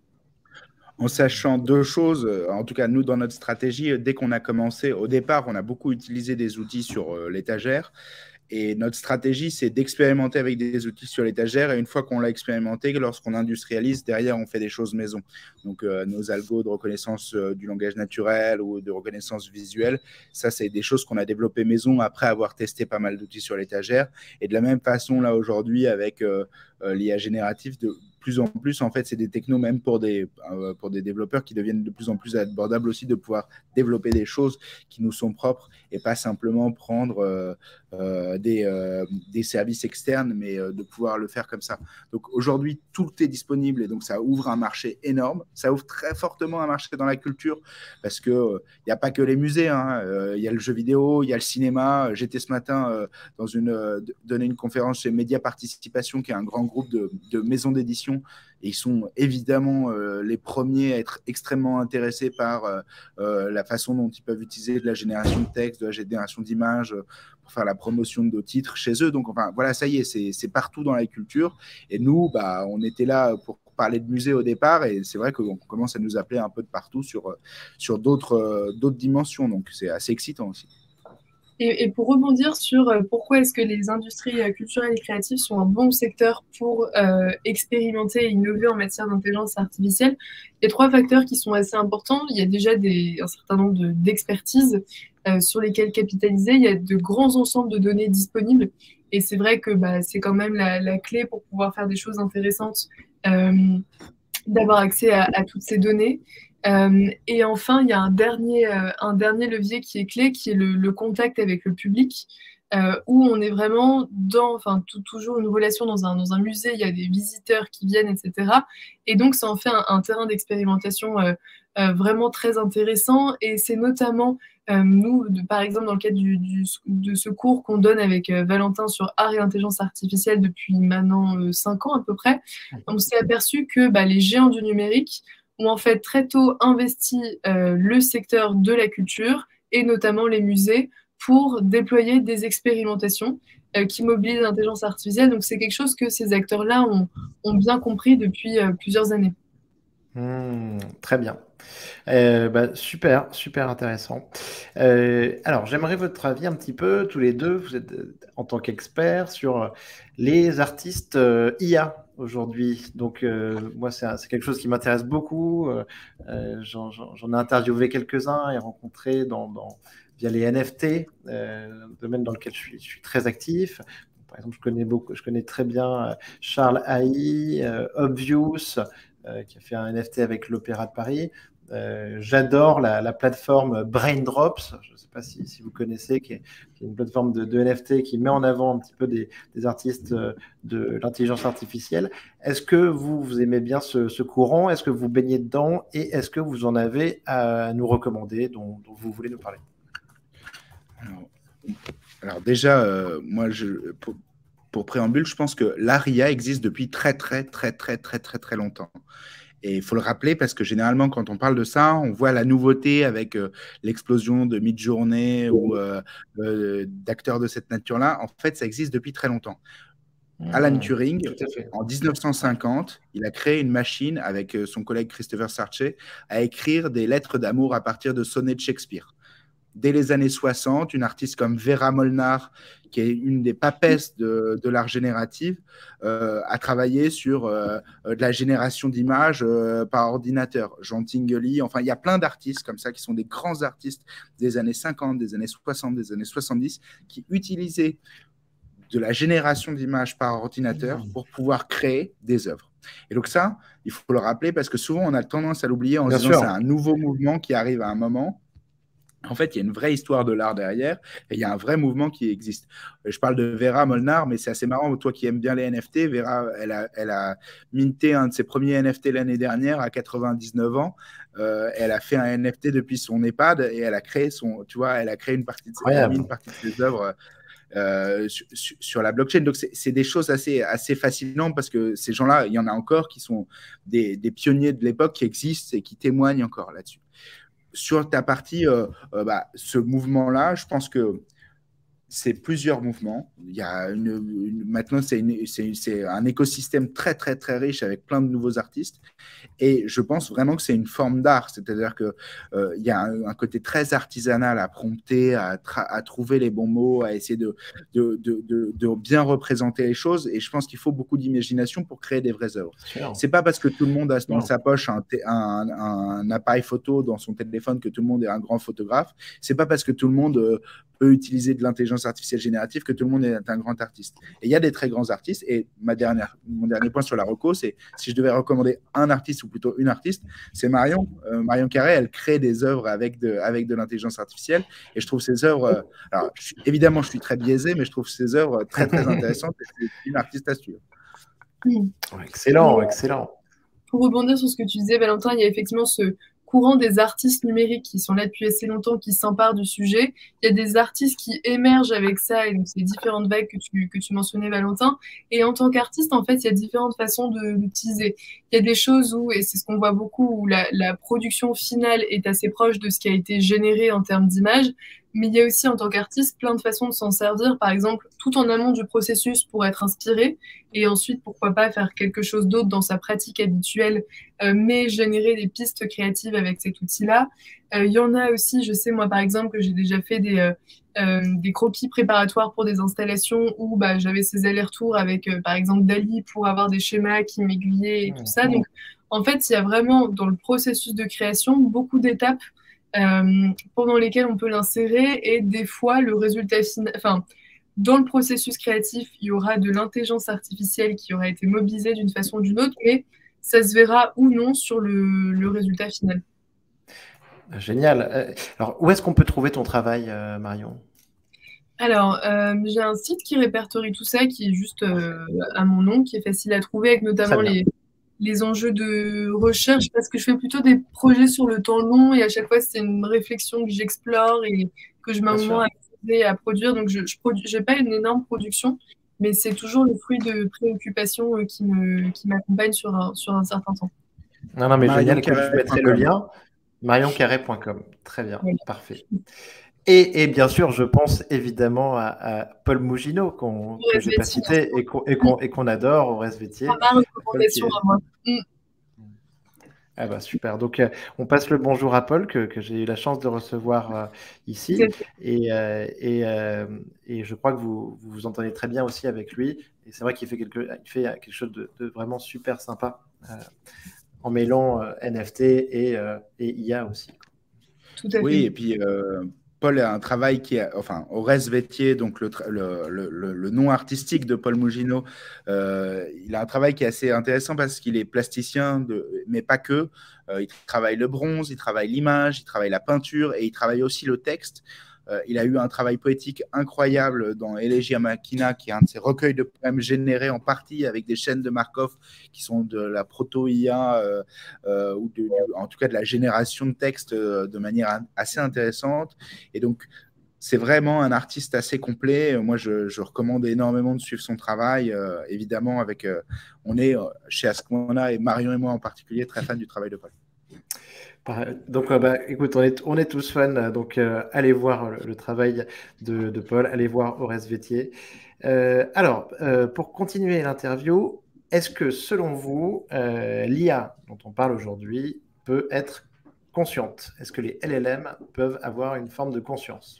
En sachant deux choses, euh, en tout cas nous dans notre stratégie, euh, dès qu'on a commencé, au départ, on a beaucoup utilisé des outils sur euh, l'étagère. Et notre stratégie, c'est d'expérimenter avec des outils sur l'étagère. Et une fois qu'on l'a expérimenté, lorsqu'on industrialise, derrière, on fait des choses maison. Donc, euh, nos algos de reconnaissance euh, du langage naturel ou de reconnaissance visuelle, ça, c'est des choses qu'on a développées maison après avoir testé pas mal d'outils sur l'étagère. Et de la même façon, là, aujourd'hui, avec euh, euh, l'I A générative, de plus en plus, en fait, c'est des technos même pour des, euh, pour des développeurs qui deviennent de plus en plus abordables aussi, de pouvoir développer des choses qui nous sont propres et pas simplement prendre euh, euh, des, euh, des services externes, mais euh, de pouvoir le faire comme ça. Donc aujourd'hui, tout est disponible et donc ça ouvre un marché énorme. Ça ouvre très fortement un marché dans la culture parce qu'il n'y euh, a pas que les musées. Il hein. euh, y a le jeu vidéo, il y a le cinéma. J'étais ce matin euh, dans une, euh, donner une conférence chez Média Participation, qui est un grand groupe de, de maisons d'édition. Et ils sont évidemment euh, les premiers à être extrêmement intéressés par euh, euh, la façon dont ils peuvent utiliser de la génération de texte, de la génération d'images euh, pour faire la promotion de nos titres chez eux. Donc, enfin, voilà, ça y est, c'est partout dans la culture. Et nous, bah, on était là pour parler de musée au départ. Et c'est vrai qu'on commence à nous appeler un peu de partout sur, sur d'autres euh, d'autres dimensions. Donc, c'est assez excitant aussi. Et, et pour rebondir sur euh, pourquoi est-ce que les industries euh, culturelles et créatives sont un bon secteur pour euh, expérimenter et innover en matière d'intelligence artificielle, il y a trois facteurs qui sont assez importants. Il y a déjà des, un certain nombre de- d'expertises euh, sur lesquelles capitaliser. Il y a de grands ensembles de données disponibles. Et c'est vrai que bah, c'est quand même la, la clé pour pouvoir faire des choses intéressantes, euh, d'avoir accès à, à toutes ces données. Euh, et enfin, il y a un dernier, euh, un dernier levier qui est clé, qui est le, le contact avec le public, euh, où on est vraiment dans, enfin, tout- toujours une relation dans un, dans un musée, il y a des visiteurs qui viennent, et cetera. Et donc, ça en fait un, un terrain d'expérimentation euh, euh, vraiment très intéressant. Et c'est notamment, euh, nous, de- par exemple, dans le cadre du, du- de ce cours qu'on donne avec euh, Valentin sur art et intelligence artificielle depuis maintenant euh, cinq ans à peu près, on s'est aperçu que bah, les géants du numérique ont en fait très tôt investi euh, le secteur de la culture et notamment les musées pour déployer des expérimentations euh, qui mobilisent l'intelligence artificielle. Donc c'est quelque chose que ces acteurs-là ont, ont bien compris depuis euh, plusieurs années. Mmh, très bien. Euh, bah, super, super intéressant. Euh, alors, j'aimerais votre avis un petit peu, tous les deux, vous êtes euh, en tant qu'experts, sur euh, les artistes euh, I A aujourd'hui. Donc, euh, moi, c'est un- c'est quelque chose qui m'intéresse beaucoup. Euh, euh, j'en j'en- j'en ai interviewé quelques-uns et rencontré dans, dans- via les N F T, euh, un domaine dans lequel je suis, je suis très actif. Par exemple, je connais beaucoup, je connais très bien euh, Charles Haï, euh, Obvious, euh, qui a fait un N F T avec l'Opéra de Paris. Euh, J'adore la, la, plateforme Braindrops, je ne sais pas si, si, vous connaissez, qui est, qui est une plateforme de, de N F T qui met en avant un petit peu des, des artistes de l'intelligence artificielle. Est-ce que vous, vous aimez bien ce, ce courant? Est-ce que vous baignez dedans? Et est-ce que vous en avez à nous recommander, dont, dont vous voulez nous parler? Alors, alors déjà, euh, moi, je, pour, pour préambule, je pense que l'A R I A existe depuis très, très, très, très, très, très, très longtemps. Et il faut le rappeler parce que généralement, quand on parle de ça, on voit la nouveauté avec euh, l'explosion de Midjourney ou euh, euh, d'acteurs de cette nature-là. En fait, ça existe depuis très longtemps. Alan Mmh, Turing, tout à fait. en dix-neuf cent cinquante, il a créé une machine avec son collègue Christopher Sarche à écrire des lettres d'amour à partir de sonnets de Shakespeare. Dès les années soixante, une artiste comme Vera Molnar, qui est une des papesses de, de l'art génératif, euh, a travaillé sur euh, de la génération d'images euh, par ordinateur. Jean Tinguely, enfin, il y a plein d'artistes comme ça qui sont des grands artistes des années cinquante, des années soixante, des années soixante-dix, qui utilisaient de la génération d'images par ordinateur pour pouvoir créer des œuvres. Et donc ça, il faut le rappeler parce que souvent, on a tendance à l'oublier en se disant que c'est un nouveau mouvement qui arrive à un moment. En fait, il y a une vraie histoire de l'art derrière et il y a un vrai mouvement qui existe. Je parle de Vera Molnar, mais c'est assez marrant. Toi qui aimes bien les N F T, Vera, elle a, elle a minté un de ses premiers N F T l'année dernière à quatre-vingt-dix-neuf ans. Euh, elle a fait un N F T depuis son EHPAD et elle a créé son, tu vois, elle a créé une partie de, elle a mis une partie de ses œuvres euh, sur, sur la blockchain. Donc, c'est des choses assez, assez fascinantes parce que ces gens-là, il y en a encore qui sont des, des pionniers de l'époque qui existent et qui témoignent encore là-dessus. Sur ta partie, euh, euh, bah, ce mouvement-là, je pense que c'est plusieurs mouvements. Il y a une, une, maintenant, c'est un écosystème très, très, très riche avec plein de nouveaux artistes. Et je pense vraiment que c'est une forme d'art. C'est-à-dire qu'il euh, y a un, un côté très artisanal à prompter, à, à trouver les bons mots, à essayer de, de, de, de, de bien représenter les choses. Et je pense qu'il faut beaucoup d'imagination pour créer des vraies œuvres. C'est pas parce que tout le monde a dans sa poche un, un, un appareil photo dans son téléphone que tout le monde est un grand photographe. C'est pas parce que tout le monde euh, peut utiliser de l'intelligence artificielle générative que tout le monde est un grand artiste. Et il y a des très grands artistes. Et ma dernière, mon dernier point sur la reco, c'est si je devais recommander un artiste ou plutôt une artiste, c'est Marion. Euh, Marion Carré, elle crée des œuvres avec de, avec de l'intelligence artificielle. Et je trouve ses œuvres, euh, alors je, évidemment, je suis très biaisé, mais je trouve ses œuvres très, très intéressantes. C'est une artiste à suivre. Mmh. Excellent, excellent. Pour rebondir sur ce que tu disais, Valentin, il y a effectivement ce courant des artistes numériques qui sont là depuis assez longtemps, qui s'emparent du sujet. Il y a des artistes qui émergent avec ça, et donc c'est différentes vagues que tu, que tu mentionnais, Valentin. Et en tant qu'artiste, en fait, il y a différentes façons de l'utiliser. Il y a des choses où, et c'est ce qu'on voit beaucoup, où la, la production finale est assez proche de ce qui a été généré en termes d'image. Mais il y a aussi, en tant qu'artiste, plein de façons de s'en servir, par exemple, tout en amont du processus pour être inspiré, et ensuite, pourquoi pas faire quelque chose d'autre dans sa pratique habituelle, euh, mais générer des pistes créatives avec cet outil-là. Euh, il y en a aussi, je sais, moi, par exemple, que j'ai déjà fait des, euh, euh, des croquis préparatoires pour des installations où bah, j'avais ces allers-retours avec, euh, par exemple, Dali pour avoir des schémas qui m'aiguillaient et tout ça. Donc, en fait, il y a vraiment, dans le processus de création, beaucoup d'étapes Euh, pendant lesquelles on peut l'insérer et des fois le résultat final, enfin dans le processus créatif il y aura de l'intelligence artificielle qui aura été mobilisée d'une façon ou d'une autre et ça se verra ou non sur le, le résultat final. Génial. Alors où est-ce qu'on peut trouver ton travail, euh, Marion? Alors, euh, j'ai un site qui répertorie tout ça, qui est juste euh, à mon nom, qui est facile à trouver, avec notamment les, les enjeux de recherche, parce que je fais plutôt des projets sur le temps long, et à chaque fois, c'est une réflexion que j'explore et que je mets un moment à, à produire. Donc, je n'ai pas une énorme production, mais c'est toujours le fruit de préoccupations qui me, qui m'accompagnent sur un, sur un certain temps. Non, non, mais génial. Écoute, je mettrai le lien. marion carré point com. Très bien, oui. Parfait. Et, et bien sûr, je pense évidemment à, à Paul Mougineau, qu'on, que je n'ai pas cité et qu'on, et qu'on, et qu'on adore au Resvétier. Ah, recommandation à moi. Mm. Ah bah super. Donc euh, on passe le bonjour à Paul que, que j'ai eu la chance de recevoir euh, ici et, euh, et, euh, et je crois que vous, vous vous entendez très bien aussi avec lui et c'est vrai qu'il fait quelque, il fait quelque chose de, de vraiment super sympa euh, en mêlant euh, N F T et, euh, et I A aussi. Tout à fait. Oui, et puis euh, Paul a un travail qui est, enfin, au Resvétier, donc le, le, le, le nom artistique de Paul Mougineau, euh, il a un travail qui est assez intéressant parce qu'il est plasticien, de, mais pas que. Euh, il travaille le bronze, il travaille l'image, il travaille la peinture et il travaille aussi le texte. Euh, il a eu un travail poétique incroyable dans Elegia Machina, qui est un de ses recueils de poèmes générés en partie avec des chaînes de Markov qui sont de la proto-I A euh, euh, ou de, de, en tout cas de la génération de textes euh, de manière assez intéressante. Et donc, c'est vraiment un artiste assez complet. Moi, je, je recommande énormément de suivre son travail. Euh, évidemment, avec, euh, on est euh, chez Ascmona et Marion et moi en particulier très fans du travail de Paul. Donc, euh, bah, écoute, on est, on est tous fans, donc euh, allez voir le, le travail de, de Paul, allez voir Oreste Vétier. Euh, alors, euh, pour continuer l'interview, est-ce que selon vous, euh, l'I A dont on parle aujourd'hui peut être consciente? Est-ce que les L L M peuvent avoir une forme de conscience?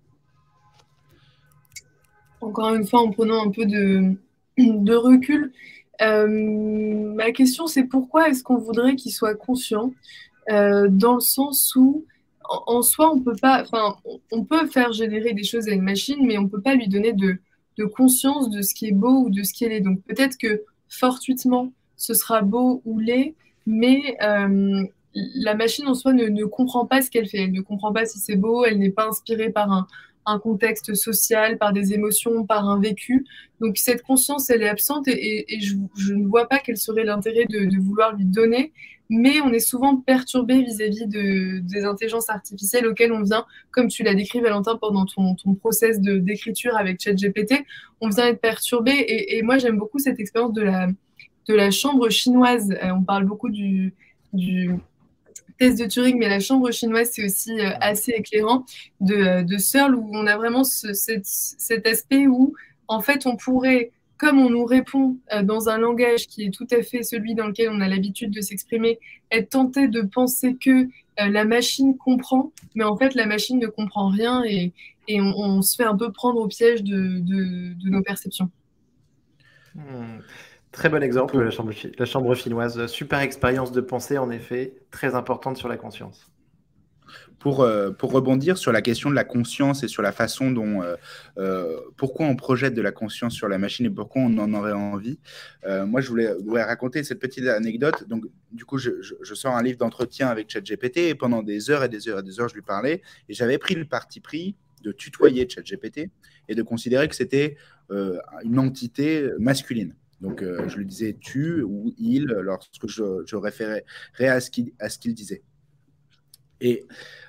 Encore une fois, en prenant un peu de, de recul, euh, ma question c'est pourquoi est-ce qu'on voudrait qu'il soit conscient? Euh, dans le sens où, en, en soi, on peut pas, enfin, on, on peut faire générer des choses à une machine, mais on peut pas lui donner de, de conscience de ce qui est beau ou de ce qui est laid. Donc peut-être que fortuitement, ce sera beau ou laid, mais euh, la machine en soi ne, ne comprend pas ce qu'elle fait. Elle ne comprend pas si c'est beau, elle n'est pas inspirée par un, un contexte social, par des émotions, par un vécu. Donc cette conscience, elle est absente et, et, et je, je ne vois pas quel serait l'intérêt de, de vouloir lui donner. Mais on est souvent perturbé vis-à-vis de, des intelligences artificielles auxquelles on vient, comme tu l'as décrit Valentin pendant ton, ton process de, d'écriture avec ChatGPT, on vient être perturbé. Et, et moi j'aime beaucoup cette expérience de la, de la chambre chinoise. Euh, on parle beaucoup du, du test de Turing, mais la chambre chinoise c'est aussi euh, assez éclairant de, de Searle, où on a vraiment ce, cet, cet aspect où en fait on pourrait, comme on nous répond euh, dans un langage qui est tout à fait celui dans lequel on a l'habitude de s'exprimer, être tenté de penser que euh, la machine comprend, mais en fait la machine ne comprend rien et, et on, on se fait un peu prendre au piège de, de, de nos perceptions. Hmm. Très bon exemple, la chambre, la chambre chinoise. Super expérience de pensée, en effet, très importante sur la conscience. Pour, euh, pour rebondir sur la question de la conscience et sur la façon dont, euh, euh, pourquoi on projette de la conscience sur la machine et pourquoi on en aurait envie, euh, moi je voulais, voulais raconter cette petite anecdote. Donc, du coup, je, je, je sors un livre d'entretien avec ChatGPT et pendant des heures et des heures et des heures, je lui parlais et j'avais pris le parti pris de tutoyer ChatGPT et de considérer que c'était euh, une entité masculine. Donc, euh, je lui disais tu ou il lorsque je, je référais à ce qu'il à ce qu'il disait. Et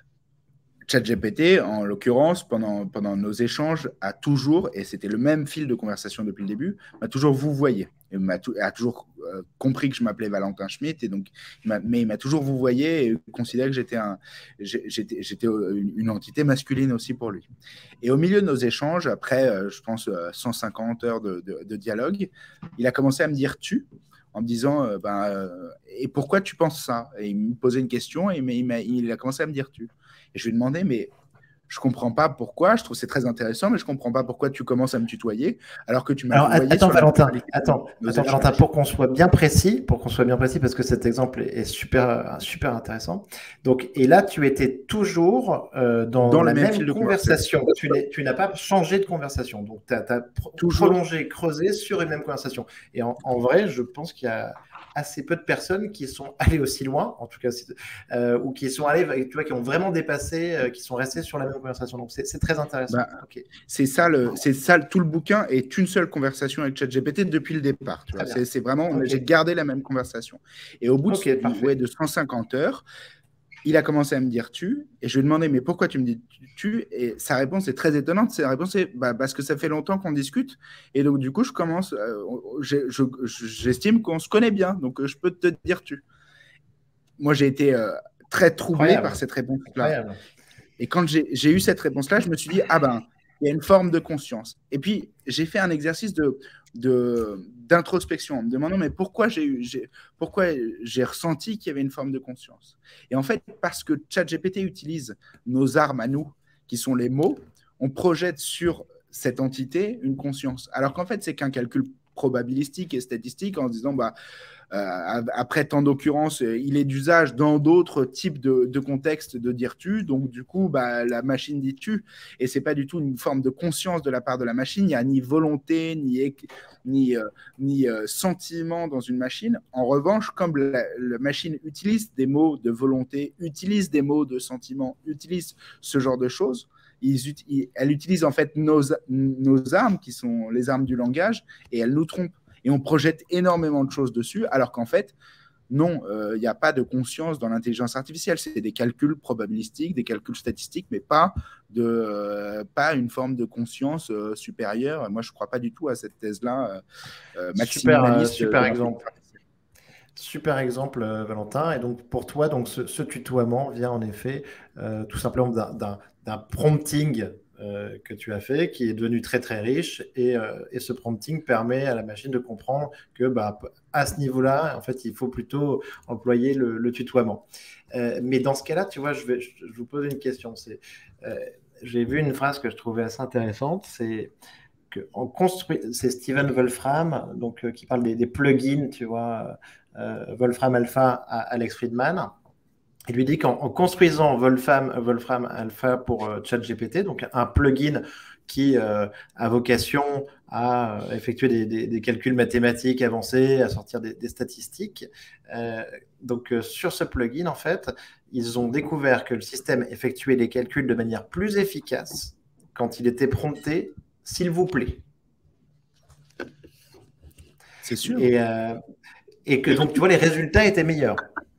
ChatGPT, en l'occurrence, pendant, pendant nos échanges, a toujours, et c'était le même fil de conversation depuis le début, m'a toujours vouvoyé. Il m'a tout, a toujours euh, compris que je m'appelais Valentin Schmitt, et donc, il m'a, mais il m'a toujours vouvoyé et considéré que j'étais, un, j'étais, j'étais une, une entité masculine aussi pour lui. Et au milieu de nos échanges, après, euh, je pense, euh, cent cinquante heures de, de, de dialogue, il a commencé à me dire « tu ». En me disant euh, ben, euh, et pourquoi tu penses ça? Et il me posait une question et il, m'a, il a commencé à me dire tu. Et je lui ai demandé, mais je ne comprends pas pourquoi, je trouve que c'est très intéressant, mais je ne comprends pas pourquoi tu commences à me tutoyer alors que tu m'as Alors, attends, Valentin, attends, attends Valentin, pour qu'on soit bien précis, pour qu'on soit bien précis, parce que cet exemple est super, super intéressant. Donc, et là, tu étais toujours euh, dans, dans la même, même conversation. conversation. Tu, n'es, tu n'as pas changé de conversation. Donc, tu as, as toujours prolongé, creusé sur une même conversation. Et en, en vrai, je pense qu'il y a assez peu de personnes qui sont allées aussi loin, en tout cas, euh, ou qui sont allées, tu vois, qui ont vraiment dépassé, euh, qui sont restés sur la même conversation. Donc, c'est, c'est très intéressant. Bah, okay. C'est ça, le, c'est ça, tout le bouquin est une seule conversation avec ChatGPT depuis le départ. Tu vois. C'est, c'est vraiment, okay. J'ai gardé la même conversation. Et au bout de, okay, ouais, de cent cinquante heures, il a commencé à me dire tu, et je lui ai demandé mais pourquoi tu me dis tu, et sa réponse est très étonnante. Sa réponse est bah, parce que ça fait longtemps qu'on discute, et donc du coup je commence, euh, je, je, j'estime qu'on se connaît bien, donc euh, je peux te dire tu. Moi j'ai été euh, très troublé Incroyable. par cette réponse-là. Incroyable. Et quand j'ai, j'ai eu cette réponse-là, je me suis dit ah ben il y a une forme de conscience. Et puis j'ai fait un exercice de De, d'introspection, en me demandant mais pourquoi j'ai, eu, j'ai, pourquoi j'ai ressenti qu'il y avait une forme de conscience. Et en fait, parce que ChatGPT utilise nos armes à nous, qui sont les mots, on projette sur cette entité une conscience. Alors qu'en fait, c'est qu'un calcul probabilistique et statistique en se disant bah, euh, après tant d'occurrences, il est d'usage dans d'autres types de, de contextes de dire tu, donc du coup bah, la machine dit tu, et c'est pas du tout une forme de conscience de la part de la machine. Il n'y a ni volonté ni, ni, euh, ni euh, sentiment dans une machine. En revanche, comme la, la machine utilise des mots de volonté, utilise des mots de sentiment, utilise ce genre de choses, Ils, ils, elle utilise en fait nos, nos armes, qui sont les armes du langage, et elle nous trompe. Et on projette énormément de choses dessus, alors qu'en fait, Non, il euh, n'y a pas de conscience dans l'intelligence artificielle. C'est des calculs probabilistiques, des calculs statistiques, mais pas, de, euh, pas une forme de conscience euh, supérieure. Moi, je ne crois pas du tout à cette thèse-là euh, maximaliste. Super, super exemple. Super exemple, euh, Valentin. Et donc, pour toi, donc, ce, ce tutoiement vient en effet euh, tout simplement d'un prompting euh, que tu as fait, qui est devenu très, très riche. Et, euh, et ce prompting permet à la machine de comprendre que, bah, à ce niveau-là, en fait, il faut plutôt employer le, le tutoiement. Euh, mais dans ce cas-là, tu vois, je, vais, je, je vous pose une question. C'est, euh, j'ai vu une phrase que je trouvais assez intéressante. C'est on construit, c'est Steven Wolfram, donc, euh, qui parle des, des plugins, tu vois, euh, Wolfram Alpha à Alex Friedman. Il lui dit qu'en construisant Wolfram, Wolfram Alpha pour euh, ChatGPT, donc un plugin qui euh, a vocation à euh, effectuer des, des, des calculs mathématiques avancés, à sortir des, des statistiques. Euh, donc euh, sur ce plugin, en fait, ils ont découvert que le système effectuait les calculs de manière plus efficace quand il était prompté « s'il vous plaît ». C'est sûr. Et, euh, et que donc, tu vois, les résultats étaient meilleurs.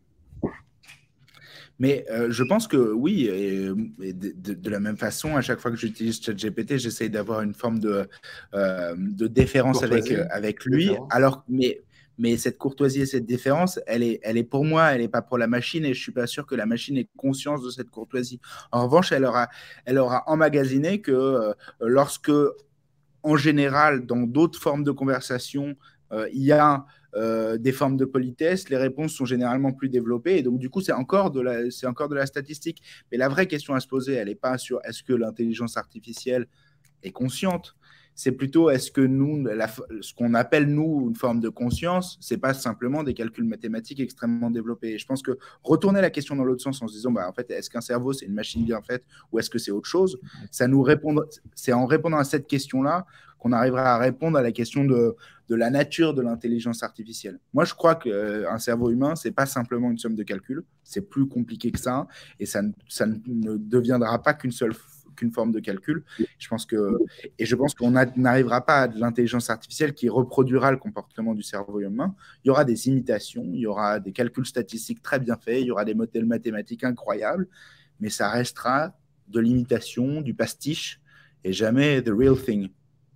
Mais euh, je pense que oui, et, et de, de, de la même façon, à chaque fois que j'utilise ChatGPT, j'essaye d'avoir une forme de, euh, de déférence avec, euh, avec lui. Déférence. Alors, mais, mais cette courtoisie et cette déférence, elle est, elle est pour moi, elle n'est pas pour la machine, et je ne suis pas sûr que la machine ait conscience de cette courtoisie. En revanche, elle aura, elle aura emmagasiné que euh, lorsque, en général, dans d'autres formes de conversation, euh, il y a Euh, des formes de politesse, les réponses sont généralement plus développées et donc du coup c'est encore de la, c'est encore de la statistique. Mais la vraie question à se poser, elle n'est pas sur est-ce que l'intelligence artificielle est consciente, c'est plutôt est-ce que nous, la, ce qu'on appelle nous une forme de conscience, c'est pas simplement des calculs mathématiques extrêmement développés. Et je pense que retourner la question dans l'autre sens en se disant bah, en fait est-ce qu'un cerveau c'est une machine bien faite ou est-ce que c'est autre chose, ça nous répond, c'est en répondant à cette question-là qu'on arrivera à répondre à la question de, de la nature de l'intelligence artificielle. Moi, je crois qu'un euh, cerveau humain, ce n'est pas simplement une somme de calculs, c'est plus compliqué que ça, et ça, ça ne deviendra pas qu'une seule qu'une forme de calcul. Je pense que, et je pense qu'on n'arrivera pas à de l'intelligence artificielle qui reproduira le comportement du cerveau humain. Il y aura des imitations, il y aura des calculs statistiques très bien faits, il y aura des modèles mathématiques incroyables, mais ça restera de l'imitation, du pastiche, et jamais the real thing.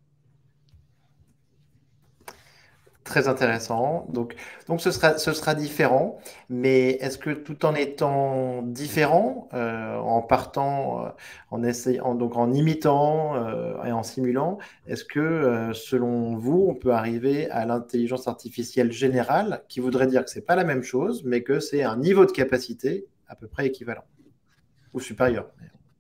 Très intéressant. Donc, donc ce sera, ce sera différent, mais est-ce que tout en étant différent, euh, en partant, euh, en essayant, donc en imitant euh, et en simulant, est-ce que euh, selon vous, on peut arriver à l'intelligence artificielle générale, qui voudrait dire que c'est pas la même chose, mais que c'est un niveau de capacité à peu près équivalent ou supérieur?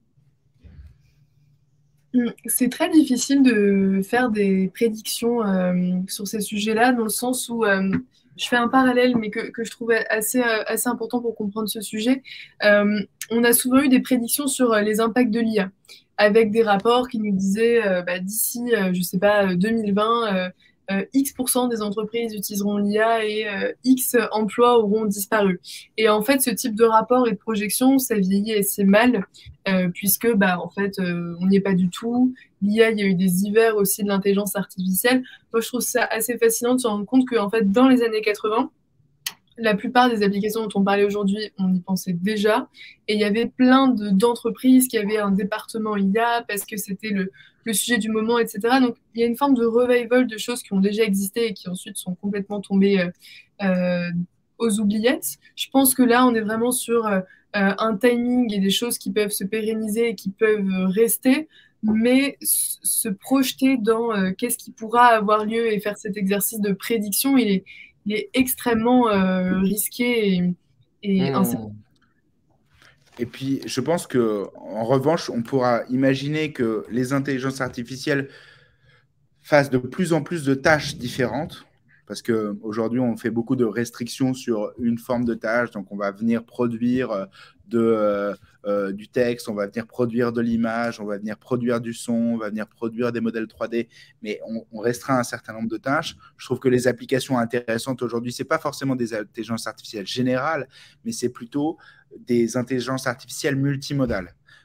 C'est très difficile de faire des prédictions euh, sur ces sujets-là, dans le sens où euh, je fais un parallèle, mais que, que je trouvais assez, euh, assez important pour comprendre ce sujet. Euh, on a souvent eu des prédictions sur les impacts de l'I A, avec des rapports qui nous disaient euh, bah, d'ici, euh, je sais pas, deux mille vingt, euh, euh, X pour cent des entreprises utiliseront l'I A et euh, X emplois auront disparu. Et en fait, ce type de rapport et de projection, ça vieillit assez mal, euh, puisque, bah, en fait, euh, on n'y est pas du tout. L'I A, il y a eu des hivers aussi de l'intelligence artificielle. Moi, je trouve ça assez fascinant de se rendre compte qu'en fait, dans les années quatre-vingts, la plupart des applications dont on parlait aujourd'hui, on y pensait déjà. Et il y avait plein de, d'entreprises qui avaient un département I A parce que c'était le, le sujet du moment, et cetera. Donc, il y a une forme de revival de choses qui ont déjà existé et qui ensuite sont complètement tombées euh, euh, aux oubliettes. Je pense que là, on est vraiment sur euh, un timing et des choses qui peuvent se pérenniser et qui peuvent rester, mais se projeter dans euh, qu'est-ce qui pourra avoir lieu et faire cet exercice de prédiction, il est il est extrêmement euh, risqué et, et mmh. incertain. Et puis, je pense qu'en revanche, on pourra imaginer que les intelligences artificielles fassent de plus en plus de tâches différentes, parce qu'aujourd'hui, on fait beaucoup de restrictions sur une forme de tâche, donc on va venir produire de, euh, euh, du texte, on va venir produire de l'image, on va venir produire du son, on va venir produire des modèles trois D, mais on, on restreint un certain nombre de tâches. Je trouve que les applications intéressantes aujourd'hui, ce n'est pas forcément des intelligences artificielles générales, mais c'est plutôt des intelligences artificielles multimodales.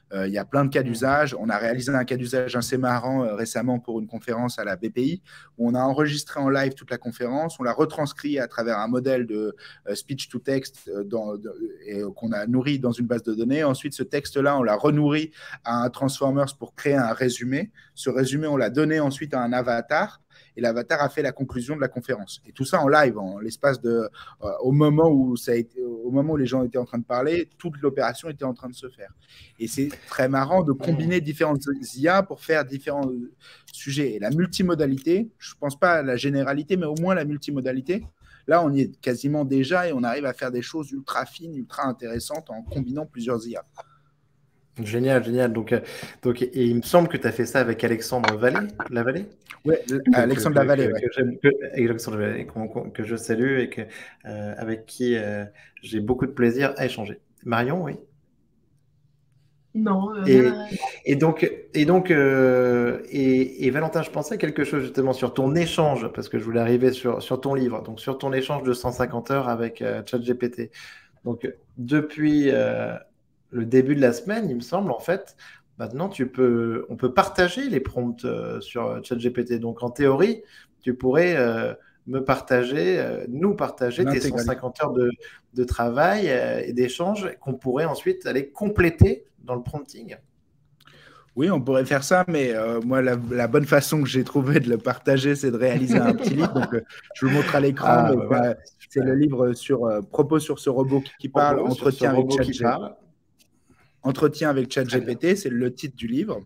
Euh, il y a plein de cas d'usage. On a réalisé un cas d'usage assez marrant euh, récemment pour une conférence à la B P I, où on a enregistré en live toute la conférence, on l'a retranscrit à travers un modèle de euh, speech-to-text euh, dans, de, et, euh, qu'on a nourri dans une base de données. Ensuite, ce texte-là, on l'a renourri à un Transformers pour créer un résumé. Ce résumé, on l'a donné ensuite à un avatar, et l'avatar a fait la conclusion de la conférence. Et tout ça en live, en l'espace de, euh, au moment où ça a été, au moment où les gens étaient en train de parler, toute l'opération était en train de se faire. Et c'est très marrant de combiner différentes I A pour faire différents sujets. Et la multimodalité, je ne pense pas à la généralité, mais au moins la multimodalité. Là, on y est quasiment déjà et on arrive à faire des choses ultra fines, ultra intéressantes en combinant plusieurs I A. Génial, génial. Donc, euh, donc, et il me semble que tu as fait ça avec Alexandre Vallée, Lavallée. Oui, Alexandre Lavallée, ouais. que, que je salue et que, euh, avec qui euh, j'ai beaucoup de plaisir à échanger. Marion, oui. Non. Euh, et, et donc, et, donc euh, et, et Valentin, je pensais quelque chose justement sur ton échange, parce que je voulais arriver sur, sur ton livre, donc sur ton échange de cent cinquante heures avec euh, ChatGPT. Donc, depuis euh, le début de la semaine, il me semble, en fait, maintenant, tu peux, on peut partager les prompts euh, sur ChatGPT. Donc, en théorie, tu pourrais euh, me partager, euh, nous partager tes cent cinquante heures de, de travail euh, et d'échange qu'on pourrait ensuite aller compléter dans le prompting. Oui, on pourrait faire ça, mais euh, moi, la, la bonne façon que j'ai trouvé de le partager, c'est de réaliser un petit livre. Donc, euh, je vous le montre à l'écran. Ah, bah voilà, c'est le livre sur euh, Propos sur ce robot qui parle, Propos entretien avec, entretien avec ChatGPT, c'est le titre du livre.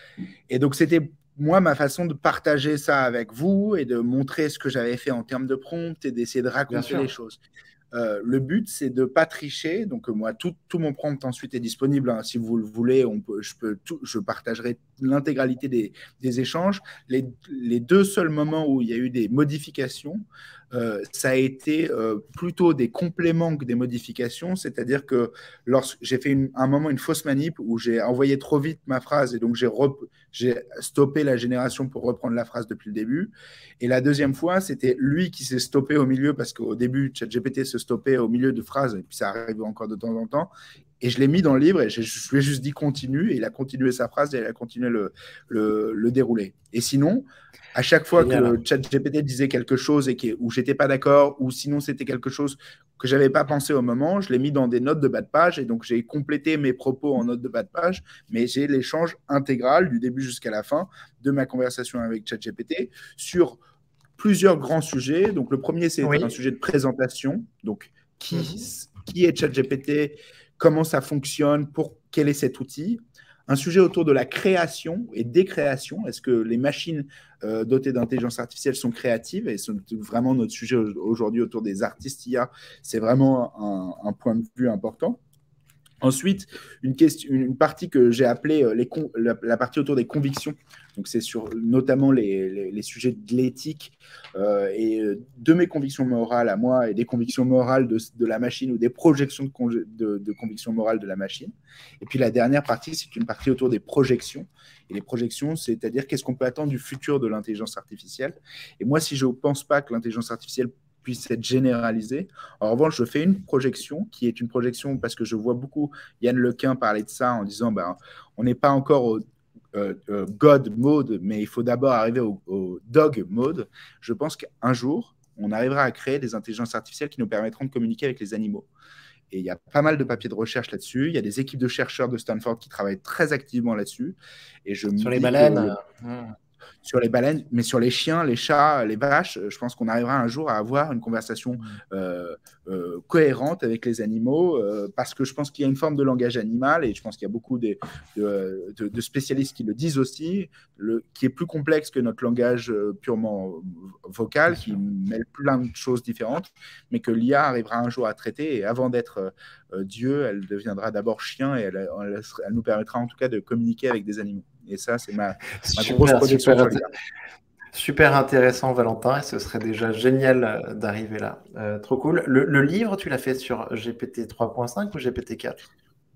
Et donc, c'était moi ma façon de partager ça avec vous et de montrer ce que j'avais fait en termes de prompt et d'essayer de raconter les choses. Euh, le but, c'est de ne pas tricher. Donc, euh, moi, tout, tout mon prompt ensuite est disponible. Hein. Si vous le voulez, on peut, je, peux tout, je partagerai l'intégralité des, des échanges. Les, les deux seuls moments où il y a eu des modifications, euh, ça a été euh, plutôt des compléments que des modifications. C'est-à-dire que lorsque j'ai fait une, un moment une fausse manip où j'ai envoyé trop vite ma phrase et donc j'ai, rep, j'ai stoppé la génération pour reprendre la phrase depuis le début. Et la deuxième fois, c'était lui qui s'est stoppé au milieu parce qu'au début, ChatGPT se stoppait au milieu de phrases et puis ça arrive encore de temps en temps. Et je l'ai mis dans le livre et je, je lui ai juste dit continue et il a continué sa phrase et il a continué le, le, le dérouler. Et sinon, à chaque fois Génial. que le ChatGPT disait quelque chose et que, où je n'étais pas d'accord ou sinon c'était quelque chose que je n'avais pas pensé au moment, je l'ai mis dans des notes de bas de page et donc j'ai complété mes propos en notes de bas de page, mais j'ai l'échange intégral du début jusqu'à la fin de ma conversation avec ChatGPT sur plusieurs grands sujets. Donc le premier, c'est oui. un sujet de présentation. Donc qui, mm-hmm. qui est ChatGPT, comment ça fonctionne, pour quel est cet outil. Un sujet autour de la création et des créations. Est-ce que les machines euh, dotées d'intelligence artificielle sont créatives? Et c'est vraiment notre sujet aujourd'hui autour des artistes I A. C'est vraiment un, un point de vue important. Ensuite, une, question, une partie que j'ai appelée les con, la, la partie autour des convictions. Donc, c'est sur notamment les, les, les sujets de l'éthique euh, et de mes convictions morales à moi et des convictions morales de, de la machine ou des projections de, de, de convictions morales de la machine. Et puis, la dernière partie, c'est une partie autour des projections. Et les projections, c'est-à-dire qu'est-ce qu'on peut attendre du futur de l'intelligence artificielle. Et moi, si je ne pense pas que l'intelligence artificielle puisse être généralisée. En revanche, je fais une projection qui est une projection parce que je vois beaucoup Yann Lequin parler de ça en disant ben, on n'est pas encore au euh, euh, God mode, mais il faut d'abord arriver au, au dog mode. Je pense qu'un jour, on arrivera à créer des intelligences artificielles qui nous permettront de communiquer avec les animaux. Et il y a pas mal de papiers de recherche là-dessus. Il y a des équipes de chercheurs de Stanford qui travaillent très activement là-dessus. Et je Sur les baleines le... mmh. Sur les baleines, mais sur les chiens, les chats, les vaches, je pense qu'on arrivera un jour à avoir une conversation euh, euh, cohérente avec les animaux, euh, parce que je pense qu'il y a une forme de langage animal, et je pense qu'il y a beaucoup de, de, de, de spécialistes qui le disent aussi, le, qui est plus complexe que notre langage euh, purement vocal, qui mêle plein de choses différentes, mais que l'I A arrivera un jour à traiter, et avant d'être euh, Dieu, elle deviendra d'abord chien, et elle, elle, elle nous permettra en tout cas de communiquer avec des animaux. Et ça, c'est ma, ma super, grosse projection super, sur intér- super intéressant, Valentin, et ce serait déjà génial d'arriver là. Euh, trop cool. Le, le livre, tu l'as fait sur G P T trois point cinq ou G P T quatre?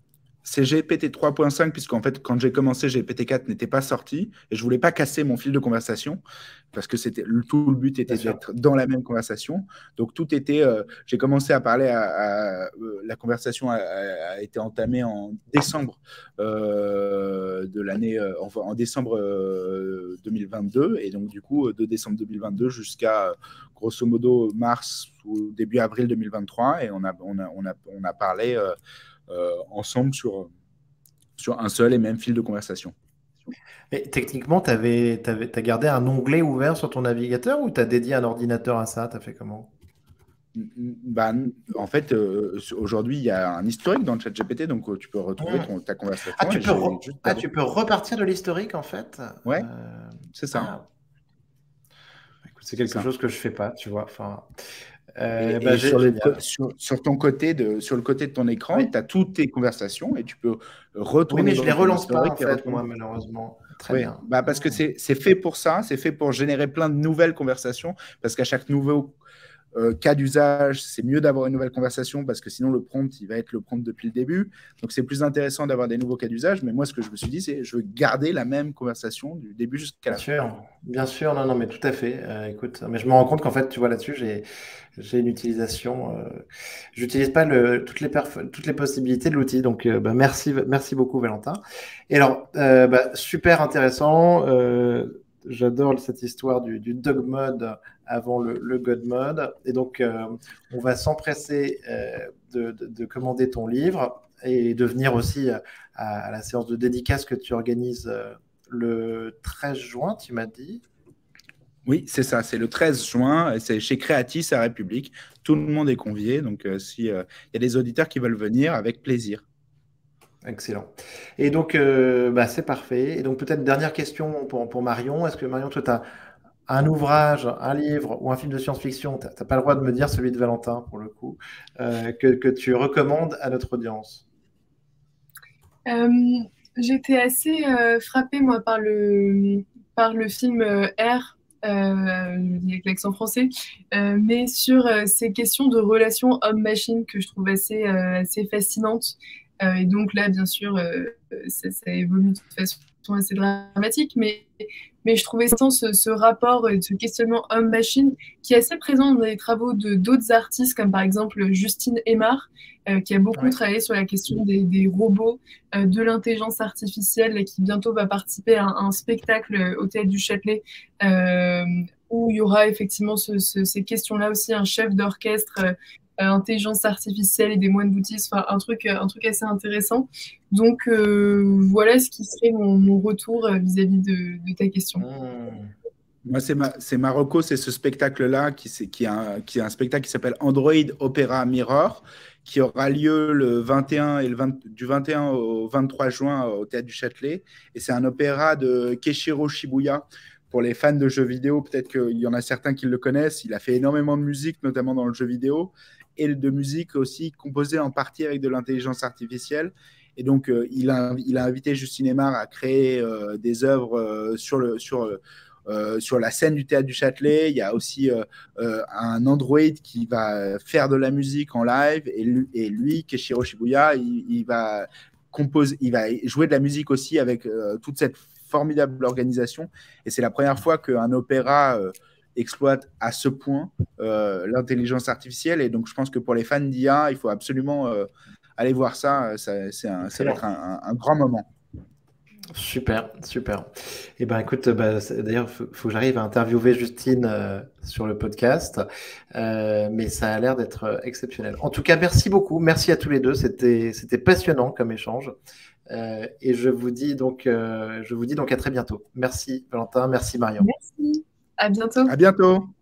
c'est G P T trois point cinq, puisqu'en fait, quand j'ai commencé, G P T quatre n'était pas sorti et je voulais pas casser mon fil de conversation parce que c'était tout le but était d'être dans la même conversation. Donc tout était, euh, j'ai commencé à parler, à, à, à, la conversation a, a été entamée en décembre euh, de l'année, euh, en, en décembre euh, deux mille vingt-deux, et donc du coup de décembre deux mille vingt-deux jusqu'à grosso modo mars ou début avril deux mille vingt-trois, et on a, on a, on a, on a parlé euh, euh, ensemble sur, sur un seul et même fil de conversation. Mais techniquement, tu as gardé un onglet ouvert sur ton navigateur ou tu as dédié un ordinateur à ça? Tu as fait comment? Bah, en fait, euh, aujourd'hui, il y a un historique dans le chat G P T, donc euh, tu peux retrouver ton, ta conversation. Ah, tu peux, re ah, tu peux repartir de l'historique, en fait? Ouais, euh... c'est ça. Ah. C'est quelque ça. chose que je fais pas, tu vois. Enfin, euh, et, bah, et sur, le, sur, sur ton côté de, sur le côté de ton écran, oui. tu as toutes tes conversations et tu peux retourner. Oui, mais je les relance pas, en fait, moi, malheureusement. Très oui. bien. Bah, parce que c'est fait pour ça, c'est fait pour générer plein de nouvelles conversations, parce qu'à chaque nouveau Euh, cas d'usage, c'est mieux d'avoir une nouvelle conversation parce que sinon le prompt, il va être le prompt depuis le début. Donc c'est plus intéressant d'avoir des nouveaux cas d'usage. Mais moi, ce que je me suis dit, c'est je veux garder la même conversation du début jusqu'à la fin. Bien sûr, bien sûr, non, non, mais tout à fait. Euh, écoute, mais je me rends compte qu'en fait, tu vois, là-dessus, j'ai j'ai une utilisation. Euh, J'utilise pas le, toutes les toutes les possibilités de l'outil. Donc, euh, bah, merci, merci beaucoup, Valentin. Et alors, euh, bah, super intéressant. Euh, J'adore cette histoire du, du dog mode avant le, le God mode. Et donc, euh, on va s'empresser euh, de, de, de commander ton livre et de venir aussi à, à la séance de dédicace que tu organises euh, le treize juin, tu m'as dit? Oui, c'est ça. C'est le treize juin. C'est chez Creatis à République. Tout le monde est convié. Donc, euh, s'il y a des auditeurs qui veulent venir, avec plaisir. Excellent. Et donc, euh, bah, c'est parfait. Et donc, peut-être dernière question pour, pour Marion. Est-ce que Marion, toi, tu as un ouvrage, un livre ou un film de science-fiction, tu n'as pas le droit de me dire celui de Valentin, pour le coup, euh, que, que tu recommandes à notre audience? euh, J'étais assez euh, frappée, moi, par le, par le film euh, R, euh, avec l'accent français, euh, mais sur euh, ces questions de relations homme-machine que je trouve assez, euh, assez fascinantes. Euh, et donc là, bien sûr, euh, ça, ça évolue de toute façon assez dramatique, mais, mais je trouvais ce, ce rapport, ce questionnement homme-machine qui est assez présent dans les travaux de d'autres artistes, comme par exemple Justine Aymar, euh, qui a beaucoup ouais. travaillé sur la question des, des robots, euh, de l'intelligence artificielle, et qui bientôt va participer à un, à un spectacle au Théâtre du Châtelet, euh, où il y aura effectivement ce, ce, ces questions-là aussi, un chef d'orchestre, euh, Euh, intelligence artificielle et des moines bouddhistes, enfin un truc, un truc assez intéressant. Donc euh, voilà ce qui serait mon, mon retour vis-à-vis de, de ta question. Mmh. Moi, c'est ma, Marocco, c'est ce spectacle-là qui, qui, est un, qui est un spectacle qui s'appelle Android Opera Mirror, qui aura lieu le vingt et un et le vingt, du vingt et un au vingt-trois juin au Théâtre du Châtelet. Et c'est un opéra de Keiichiro Shibuya. Pour les fans de jeux vidéo, peut-être qu'il y en a certains qui le connaissent. Il a fait énormément de musique, notamment dans le jeu vidéo, et de musique aussi composée en partie avec de l'intelligence artificielle. Et donc, euh, il, a, il a invité Justine Aymar à créer euh, des œuvres euh, sur, le, sur, euh, sur la scène du Théâtre du Châtelet. Il y a aussi euh, euh, un android qui va faire de la musique en live. Et lui, et lui Keiichiro Shibuya, il, il, va composer, il va jouer de la musique aussi avec euh, toute cette formidable organisation. Et c'est la première fois qu'un opéra euh, exploite à ce point euh, l'intelligence artificielle. Et donc, je pense que pour les fans d'I A, il faut absolument euh, aller voir ça. Ça, c'est un, ça va être un, un, un grand moment. Super, super. Et ben écoute, bah, d'ailleurs, il faut, faut que j'arrive à interviewer Justine euh, sur le podcast, euh, mais ça a l'air d'être exceptionnel. En tout cas, merci beaucoup. Merci à tous les deux. C'était, c'était passionnant comme échange. Euh, et je vous dis donc, euh, je vous dis donc à très bientôt. Merci Valentin, merci Marion. Merci. À bientôt. À bientôt.